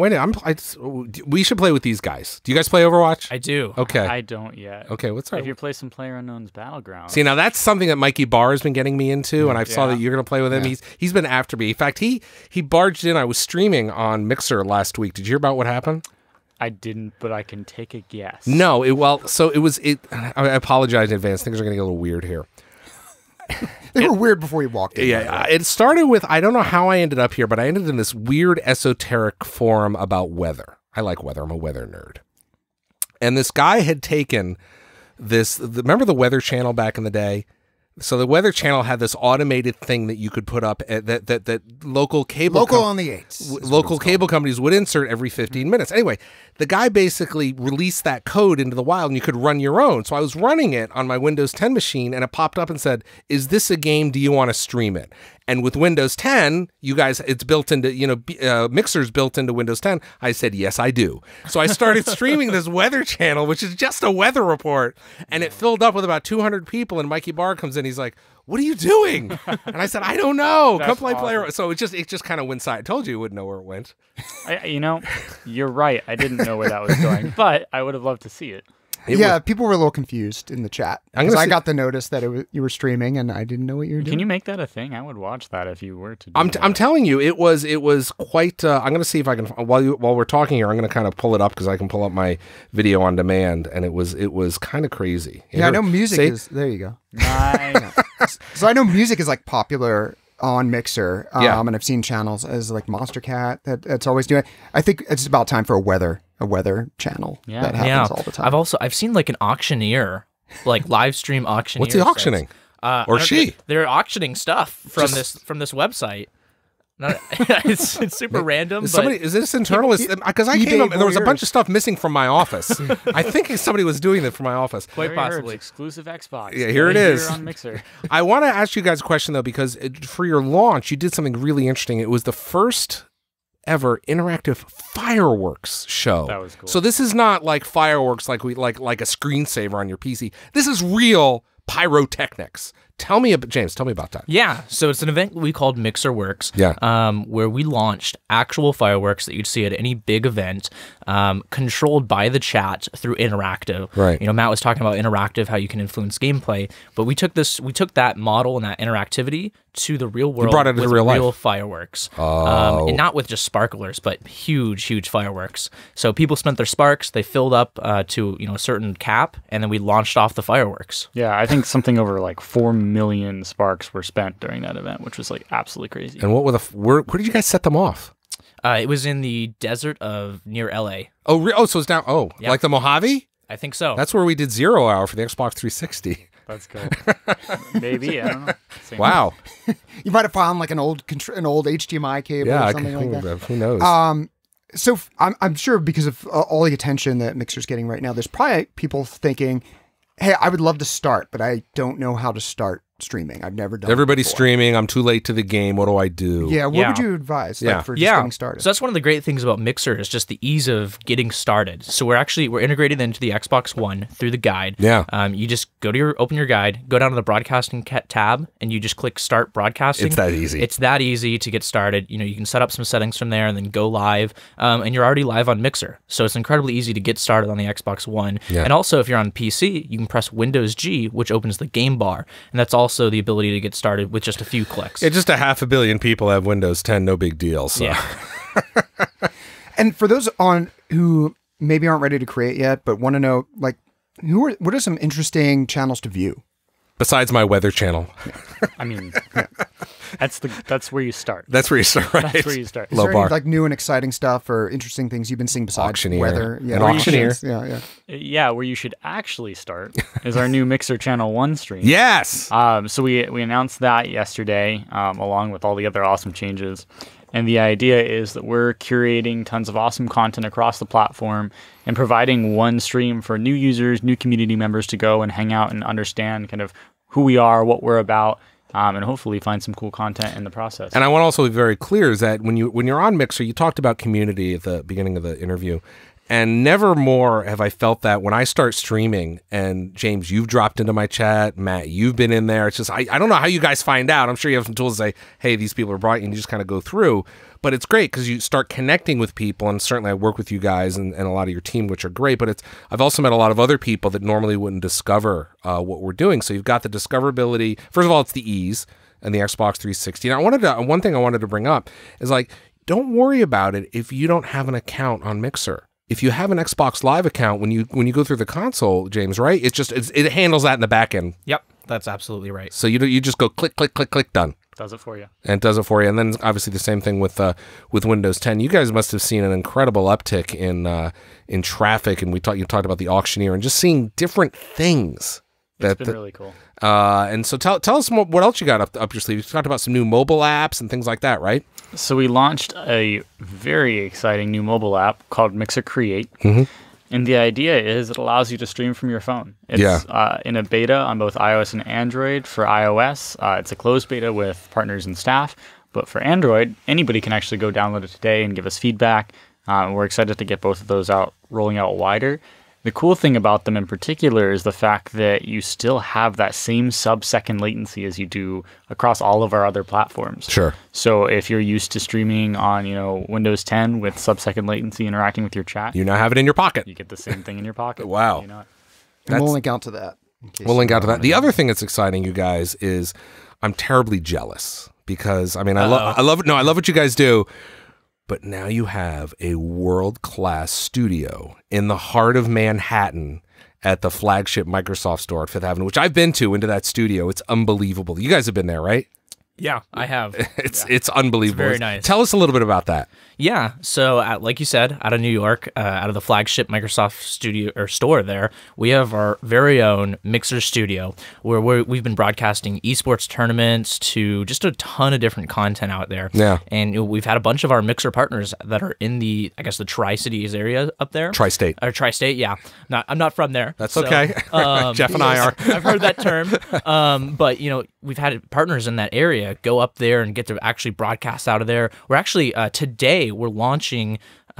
We should play with these guys. Do you guys play Overwatch? I do. Okay. I don't yet. Okay, what's our... If you play some PlayerUnknown's Battlegrounds. See, now that's something that Mikey Barr has been getting me into, and I saw that you're going to play with him. Yeah. He's been after me. In fact, he barged in. I was streaming on Mixer last week. Did you hear about what happened? I didn't, but I can take a guess. No, I apologize in advance. Things are going to get a little weird here. They were weird before you walked in. Yeah, it started with, I don't know how I ended up here, but I ended in this weird esoteric forum about weather. I like weather. I'm a weather nerd. And this guy had taken remember the Weather Channel back in the day? So the Weather Channel had this automated thing that you could put up that local cable on the 8s. Local cable companies would insert every 15 minutes. Anyway, the guy basically released that code into the wild, and you could run your own. So I was running it on my Windows 10 machine, and it popped up and said, "Is this a game? Do you want to stream it?" And with Windows 10, you guys, it's built into, Mixer's built into Windows 10. I said, yes, I do. So I started streaming this weather channel, which is just a weather report. And it filled up with about 200 people. And Mikey Barr comes in. He's like, what are you doing? And I said, I don't know. Come play awesome. Player. So it just kind of went side. I told you wouldn't know where it went. You're right. I didn't know where that was going, but I would have loved to see it. People were a little confused in the chat because I got the notice that you were streaming and I didn't know what you were doing. Can you make that a thing? I would watch that if you were to. I'm telling you, it was quite. I'm going to see if I can while we're talking here. I'm going to kind of pull it up because I can pull up my video on demand, and it was kind of crazy. I know music is. There you go. Nice. So I know music is like popular on Mixer, and I've seen channels as like Monster Cat that's always doing it. I think it's about time for a weather channel that happens all the time. I've seen like an auctioneer, like live stream auctioneer. What's he auctioning? Or she? They're auctioning stuff from this website. It's super random. Is this internal? Because I came up and there was a bunch of stuff missing from my office. I think somebody was doing it from my office. Quite possibly. Exclusive Xbox. Yeah, here it is. On Mixer. I want to ask you guys a question though, because for your launch, you did something really interesting. It was the first ever interactive fireworks show. That was cool. So this is not like fireworks like a screensaver on your PC. This is real pyrotechnics. James, tell me about that. Yeah, so it's an event we called Mixer Works, where we launched actual fireworks that you'd see at any big event, controlled by the chat through interactive. Right. Matt was talking about interactive, how you can influence gameplay, but we took that model and that interactivity to the real world. You brought it to real life. Fireworks. Oh. And not with just sparklers, but huge fireworks. So people spent their sparks, they filled up to a certain cap, and then we launched off the fireworks. Yeah, I think something over like 4 million sparks were spent during that event, which was like absolutely crazy. And what were where did you guys set them off? It was in the desert near LA. Oh, so it's down. Oh, yeah. Like the Mojave? I think so. That's where we did 0 Hour for the Xbox 360. That's cool. Maybe, I don't know. Wow. You might have found like an old HDMI cable or something like that. Who knows? So I'm sure because of all the attention that Mixer's getting right now, there's probably people thinking, hey, I would love to start, but I don't know how to start streaming. I've never done Everybody's it before. streaming. I'm too late to the game. What do I do? Yeah, what would you advise for just getting started? So that's one of the great things about Mixer is just the ease of getting started. So we're integrated into the Xbox One through the guide. Yeah. You just open your guide, go down to the broadcasting tab, and you just click start broadcasting. It's that easy. It's that easy to get started. You can set up some settings from there and then go live. And you're already live on Mixer. So it's incredibly easy to get started on the Xbox One. Yeah. And also if you're on PC, you can press Windows G, which opens the game bar. And that's also the ability to get started with just a few clicks. Yeah, just 500 million people have Windows 10, no big deal. So. Yeah. And for those who maybe aren't ready to create yet, but want to know, like, what are some interesting channels to view? Besides my weather channel. I mean, that's where you start. That's where you start, right? That's where you start. Is there any, like, new and exciting stuff or interesting things you've been seeing besides auctioneer. Weather? Yeah, an auctioneer. Yeah, where you should actually start is our new Mixer Channel 1 stream. Yes! So we announced that yesterday, along with all the other awesome changes. And the idea is that we're curating tons of awesome content across the platform and providing one stream for new users, new community members to go and hang out and understand kind of who we are, what we're about, and hopefully find some cool content in the process. And I want to also be very clear is that when you're on Mixer, you talked about community at the beginning of the interview. And never more have I felt that when I start streaming, and James, you've dropped into my chat, Matt, you've been in there. It's just, I don't know how you guys find out. I'm sure you have some tools to say, hey, these people are bright, and you just kind of go through. But it's great because you start connecting with people, and certainly I work with you guys and a lot of your team, which are great. But I've also met a lot of other people that normally wouldn't discover what we're doing. So you've got the discoverability. First of all, it's the ease and the Xbox 360. Now, one thing I wanted to bring up is, like, don't worry about it if you don't have an account on Mixer. If you have an Xbox Live account, when you go through the console, James, right? It handles that in the back end. Yep, that's absolutely right. So you just go click, click, click, click, done. Does it for you. And it does it for you. And then obviously the same thing with Windows 10. You guys must have seen an incredible uptick in traffic, and you talked about the auctioneer and just seeing different things. It's been really cool. And so tell us what else you got up your sleeve. You talked about some new mobile apps and things like that, right? So we launched a very exciting new mobile app called Mixer Create. Mm-hmm. And the idea is it allows you to stream from your phone. It's in a beta on both iOS and Android. For iOS, it's a closed beta with partners and staff. But for Android, anybody can actually go download it today and give us feedback. We're excited to get both of those rolling out wider. The cool thing about them in particular is the fact that you still have that same sub-second latency as you do across all of our other platforms. Sure. So if you're used to streaming on, Windows 10 with sub-second latency interacting with your chat, you now have it in your pocket. You get the same thing in your pocket. Wow. And we'll link out to that. We'll link out to that. The other thing that's exciting, you guys, is I'm terribly jealous because I love it. No, I love what you guys do. But now you have a world-class studio in the heart of Manhattan at the flagship Microsoft store at Fifth Avenue, which I've been to into that studio. It's unbelievable. You guys have been there, right? Yeah, I have. It's unbelievable. It's very nice. Tell us a little bit about that. Yeah, so like you said, out of New York, out of the flagship Microsoft studio or store there, we have our very own Mixer studio where we've been broadcasting esports tournaments to just a ton of different content out there. Yeah. And we've had a bunch of our Mixer partners that are in the Tri-Cities area up there. Tri-State. Or Tri-State, yeah. I'm not from there. That's okay. Jeff and I are. I've heard that term. But, we've had partners in that area go up there and get to actually broadcast out of there. We're actually, today, we're launching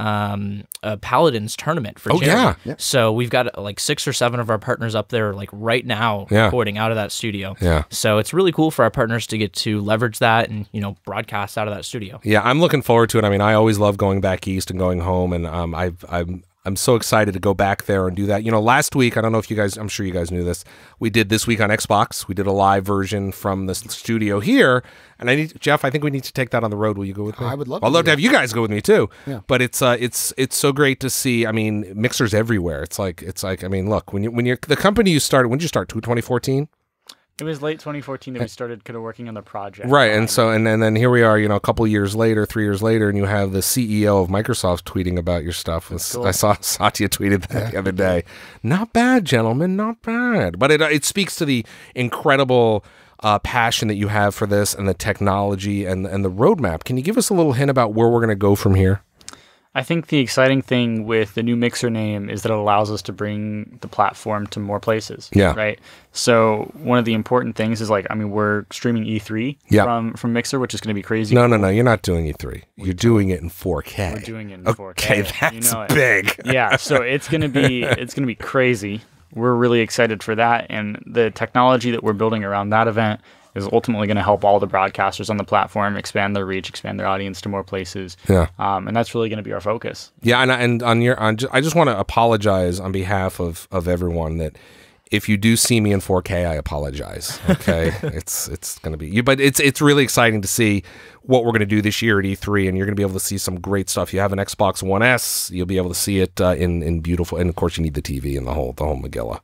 a Paladins tournament for charity. Yeah. So we've got like 6 or 7 of our partners up there like right now recording out of that studio. Yeah. So it's really cool for our partners to get to leverage that and, broadcast out of that studio. Yeah, I'm looking forward to it. I mean, I always love going back east and going home, and I'm so excited to go back there and do that. Last week, I don't know if you guys, I'm sure you guys knew this, we did This Week on Xbox. We did a live version from the studio here. And Jeff, I think we need to take that on the road. Will you go with me? I would love I'd love to have you guys go with me too. Yeah. But it's so great to see. I mean, Mixer's everywhere. It's like, I mean, look, when you're the company you started, when did you start? 2014? It was late 2014 that we started kind of working on the project. Right, and so and then here we are, a couple of years later, 3 years later, and you have the CEO of Microsoft tweeting about your stuff. Cool. I saw Satya tweeted that the other day. Not bad, gentlemen, not bad. But it speaks to the incredible passion that you have for this and the technology and the roadmap. Can you give us a little hint about where we're going to go from here? I think the exciting thing with the new Mixer name is that it allows us to bring the platform to more places. Yeah. Right. So one of the important things is we're streaming E3 from Mixer, which is going to be crazy. No, you're not doing E3. You're doing it in 4K. We're doing it in 4K. Okay, that's big. Yeah. So it's going to be crazy. We're really excited for that, and the technology that we're building around that event is ultimately going to help all the broadcasters on the platform expand their reach, expand their audience to more places. Yeah. And that's really going to be our focus. Yeah, I just want to apologize on behalf of everyone that if you do see me in 4K, I apologize. Okay, it's going to be you, but it's really exciting to see what we're going to do this year at E3, and you're going to be able to see some great stuff. You have an Xbox One S, you'll be able to see it in beautiful, and of course you need the TV and the whole Megillah.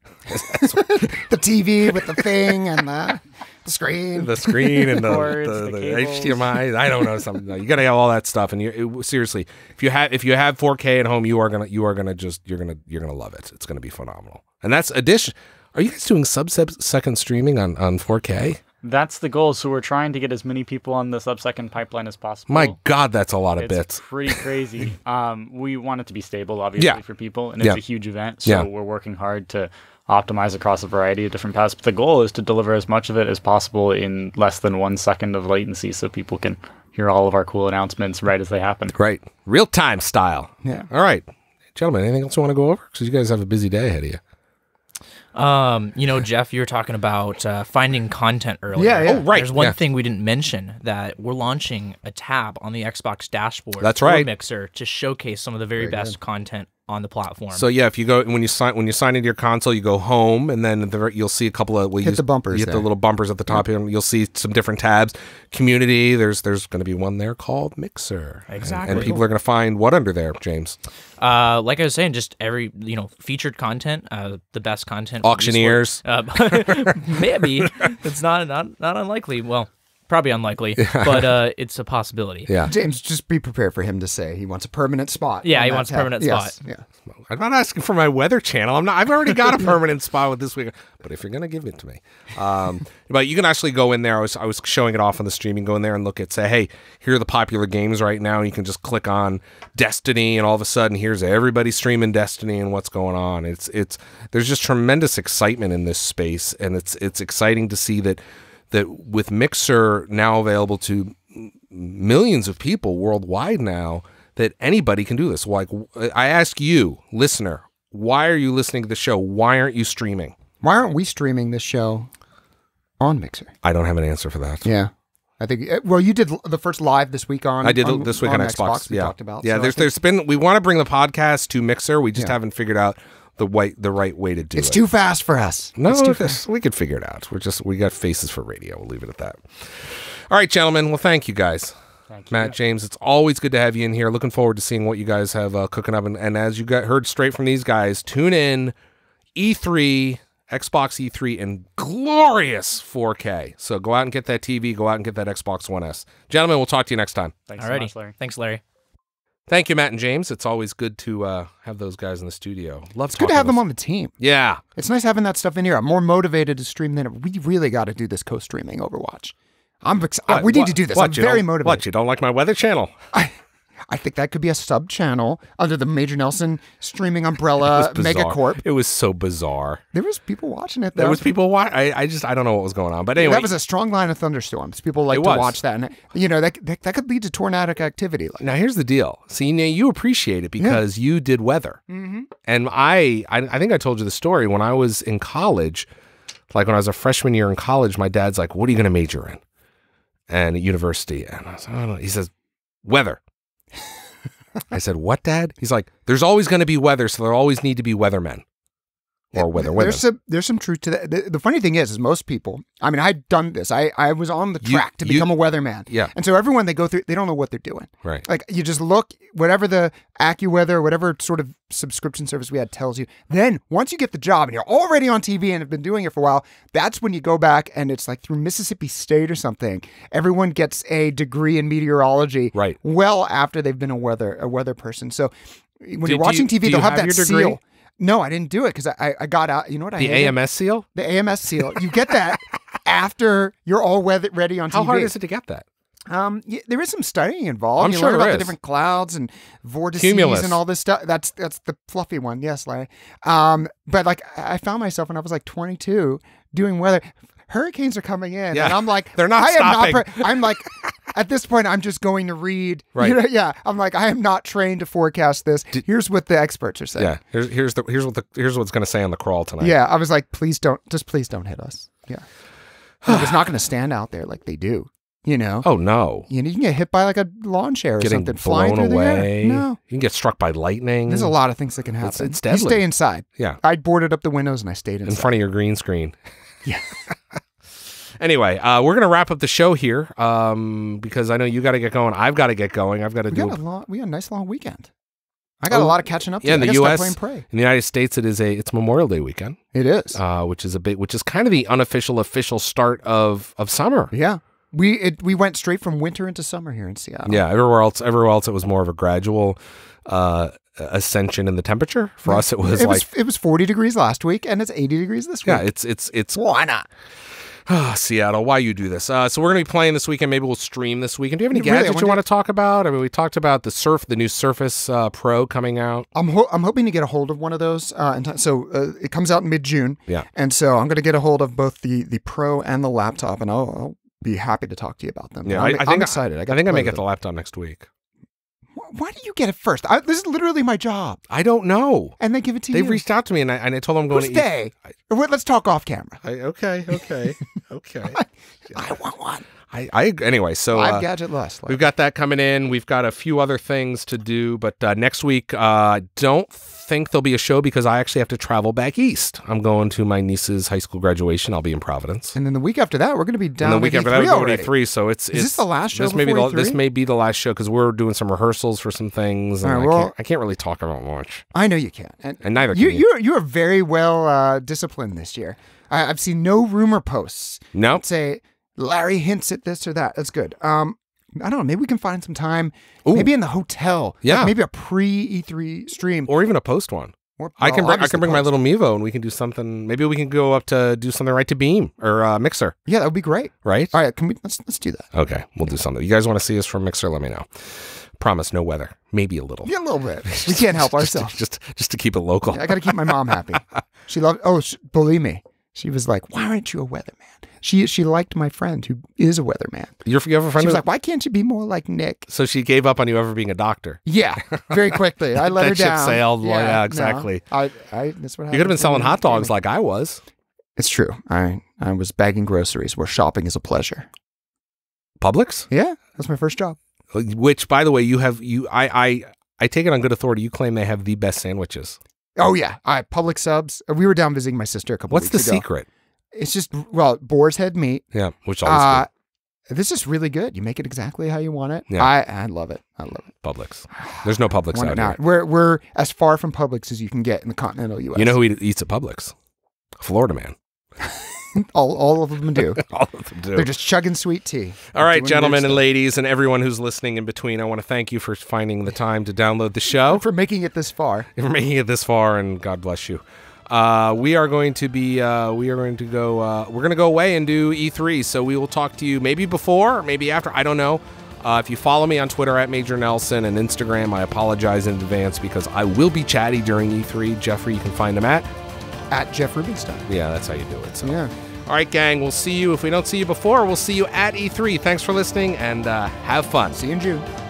The TV with the thing and the screen, and the cords, the HDMI. I don't know something. You got to have all that stuff. And seriously, if you have 4K at home, you're gonna love it. It's gonna be phenomenal. And that's addition. Are you guys doing sub-second streaming on 4K? That's the goal. So we're trying to get as many people on the sub-second pipeline as possible. My God, that's a lot of bits. Pretty crazy. We want it to be stable, obviously, for people, and it's a huge event. So we're working hard to optimize across a variety of different paths. But the goal is to deliver as much of it as possible in less than 1 second of latency so people can hear all of our cool announcements right as they happen. Right. Real-time style. Yeah. All right. Gentlemen, anything else you want to go over? Because you guys have a busy day ahead of you. Jeff, you were talking about finding content earlier. Yeah. Oh, right. There's one thing we didn't mention, that we're launching a tab on the Xbox dashboard. That's for right. Mixer to showcase some of the very best content on the platform. So yeah, if you go when you sign into your console, you go home, and then you'll see a couple of hit the bumpers. You hit the little bumpers at the top here, and you'll see some different tabs. Community, there's going to be one there called Mixer. Exactly. And people are going to find what under there, James? Like I was saying, just every featured content, the best content. Auctioneers. Maybe it's not unlikely. Well, Probably unlikely, but it's a possibility. Yeah. James, just be prepared for him to say he wants a permanent spot. Yeah, he wants a permanent spot. Yeah. I'm not asking for my weather channel. I've already got a permanent spot with this week. But if you're gonna give it to me, but you can actually go in there. I was showing it off on the stream. You can go in there and look at, say, hey, here are the popular games right now. And you can just click on Destiny, and all of a sudden, here's everybody streaming Destiny and what's going on. There's just tremendous excitement in this space, and it's exciting to see that with Mixer now available to millions of people worldwide now, that anybody can do this. Like, I ask you, listener, why are you listening to the show? Why aren't you streaming? Why aren't we streaming this show on Mixer? I don't have an answer for that. Yeah. I think, well, you did the first live this week on. I did this week on Xbox. We yeah. talked about. Yeah, so we want to bring the podcast to Mixer. We just haven't figured out the right way to do it. It's too fast for us. No, we could figure it out. We got faces for radio. We'll leave it at that. All right, gentlemen. Well, thank you guys. Thank you. Matt, James, it's always good to have you in here. Looking forward to seeing what you guys have cooking up. And as you heard straight from these guys, tune in E3, Xbox E3 in glorious 4K. So go out and get that TV. Go out and get that Xbox One S. Gentlemen, we'll talk to you next time. Thanks so Alrighty. much, Larry. Thanks, Larry. Thank you, Matt and James. It's always good to have those guys in the studio. It's good to have them on the team. Yeah. It's nice having that stuff in here. I'm more motivated to stream than ever. We really got to do this co-streaming Overwatch. We need to do this. I'm very motivated. What, you don't like my weather channel? I think that could be a sub-channel under the Major Nelson streaming umbrella megacorp. It was so bizarre. There was people watching it, though. There was people watching. I don't know what was going on. But anyway. That was a strong line of thunderstorms. People like to watch that. And, that could lead to tornadic activity. Now, here's the deal. See, you appreciate it because you did weather. Mm-hmm. And I think I told you the story. When I was in college, like when I was a freshman year in college, my dad's like, what are you going to major in? And at university. And I was like, I don't know. He says, weather. I said, what, Dad? He's like, there's always going to be weather, so there always need to be weathermen. Or weatherwomen. There's some truth to that. The funny thing is most people, I mean, I'd done this. I was on the track to become a weatherman. Yeah. And so everyone they go through, they don't know what they're doing. Right. Like you just look, whatever the AccuWeather, whatever sort of subscription service we had tells you. Then once you get the job and you're already on TV and have been doing it for a while, that's when you go back and it's like through Mississippi State or something. Everyone gets a degree in meteorology. Right. Well after they've been a weather person. So when you're watching TV, they'll have that seal. No, I didn't do it because I got out. You know what I hated? AMS seal? The AMS seal. You get that after you're all ready on TV. How hard is it to get that? There is some studying involved. I'm you sure learn about there the is. different clouds and vortices Cumulus. and all this stuff. That's the fluffy one. Yes, Larry. But like I found myself when I was like 22 doing weather. Hurricanes are coming in, and I'm like, they're not stopping. I'm like, at this point, I'm just going to read. Right. I'm like, I am not trained to forecast this. Here's what the experts are saying. Yeah. Here's what's going to say on the crawl tonight. Yeah. I was like, please don't hit us. Yeah. It's not going to stand out there like they do. You know. Oh no. You can get hit by like a lawn chair or Getting something flying blown through away. the air. No. You can get struck by lightning. There's a lot of things that can happen. It's deadly. You stay inside. Yeah. I boarded up the windows and I stayed inside. In front of your green screen. Yeah. Anyway, we're going to wrap up the show here because I know you got to get going. I've got to get going. I've got to We had a nice long weekend. I got a lot of catching up to. Yeah, in the U.S., in the United States, it's Memorial Day weekend. It is, which is kind of the unofficial official start of summer. Yeah, we went straight from winter into summer here in Seattle. Yeah, everywhere else it was more of a gradual ascension in the temperature. For us, it was 40 degrees last week, and it's 80 degrees this week. Yeah, it's why not? Seattle, why you do this? So we're going to be playing this weekend. Maybe we'll stream this weekend. Do you have any gadgets you want to talk about? I mean, we talked about the new Surface Pro coming out. I'm hoping to get a hold of one of those. So it comes out in mid-June. Yeah. And so I'm going to get a hold of both the Pro and the laptop, and I'll be happy to talk to you about them. Yeah, I'm excited. I think I may get the laptop next week. Why do you get it first? This is literally my job. I don't know. And they give it to you. They've reached out to me, and I told them I'm going to stay. Let's talk off camera. Okay. I want one. Anyway, so Live gadget less. We've got that coming in. We've got a few other things to do, but next week, don't think there'll be a show because I actually have to travel back east. I'm going to my niece's high school graduation. I'll be in Providence. And then the week after that, we're going to be down. And the week after that, we're going to E3. So is this the last show? This may be the last show because we're doing some rehearsals for some things. And I can't really talk about much. I know you can't, and neither can you. You are very well disciplined this year. I've seen no rumor posts. No. Say Larry hints at this or that. That's good. I don't know. Maybe we can find some time. Ooh. Maybe in the hotel. Yeah. Like maybe a pre-E3 stream. Or even a post one. I can bring my little Mevo and we can do something. Maybe we can go up to do something right to Beam or Mixer. Yeah, that would be great. Right? All right, let's do that. Okay, we'll do something. You guys want to see us from Mixer? Let me know. Promise, no weather. Maybe a little. Yeah, a little bit. We can't help ourselves. Just to keep it local. Yeah, I got to keep my mom happy. She loved. Believe me, she was like, "Why aren't you a weatherman?" She liked my friend who is a weatherman. You have a friend? She was like, "Why can't you be more like Nick?" So she gave up on you ever being a doctor. Yeah, very quickly. I let her down. Ship sailed. Yeah, exactly. No, that's what happened. You could have been selling hot dogs like I was. It's true. I was bagging groceries where shopping is a pleasure. Publix? Yeah, that's my first job. Which, by the way, I take it on good authority. You claim they have the best sandwiches. Oh yeah, Publix subs. We were down visiting my sister a couple weeks ago. What's the secret? It's just boar's head meat. Yeah, which always good. This is really good. You make it exactly how you want it. Yeah. I love it. I love it. Publix. There's no Publix out here. We're as far from Publix as you can get in the continental U.S. You know who eats at Publix? Florida man. all of them do. All of them do. They're just chugging sweet tea. All right, gentlemen and ladies, and everyone who's listening in between, I want to thank you for finding the time to download the show. For making it this far. For making it this far, and God bless you. We are going to go away and do E3, so we will talk to you maybe before, maybe after, I don't know. If you follow me on Twitter at Major Nelson and Instagram, I apologize in advance because I will be chatty during E3. Jeffrey, you can find him at Jeff Rubenstein. Yeah, that's how you do it. So. Yeah. All right, gang, we'll see you. If we don't see you before, we'll see you at E3. Thanks for listening, and have fun. See you in June.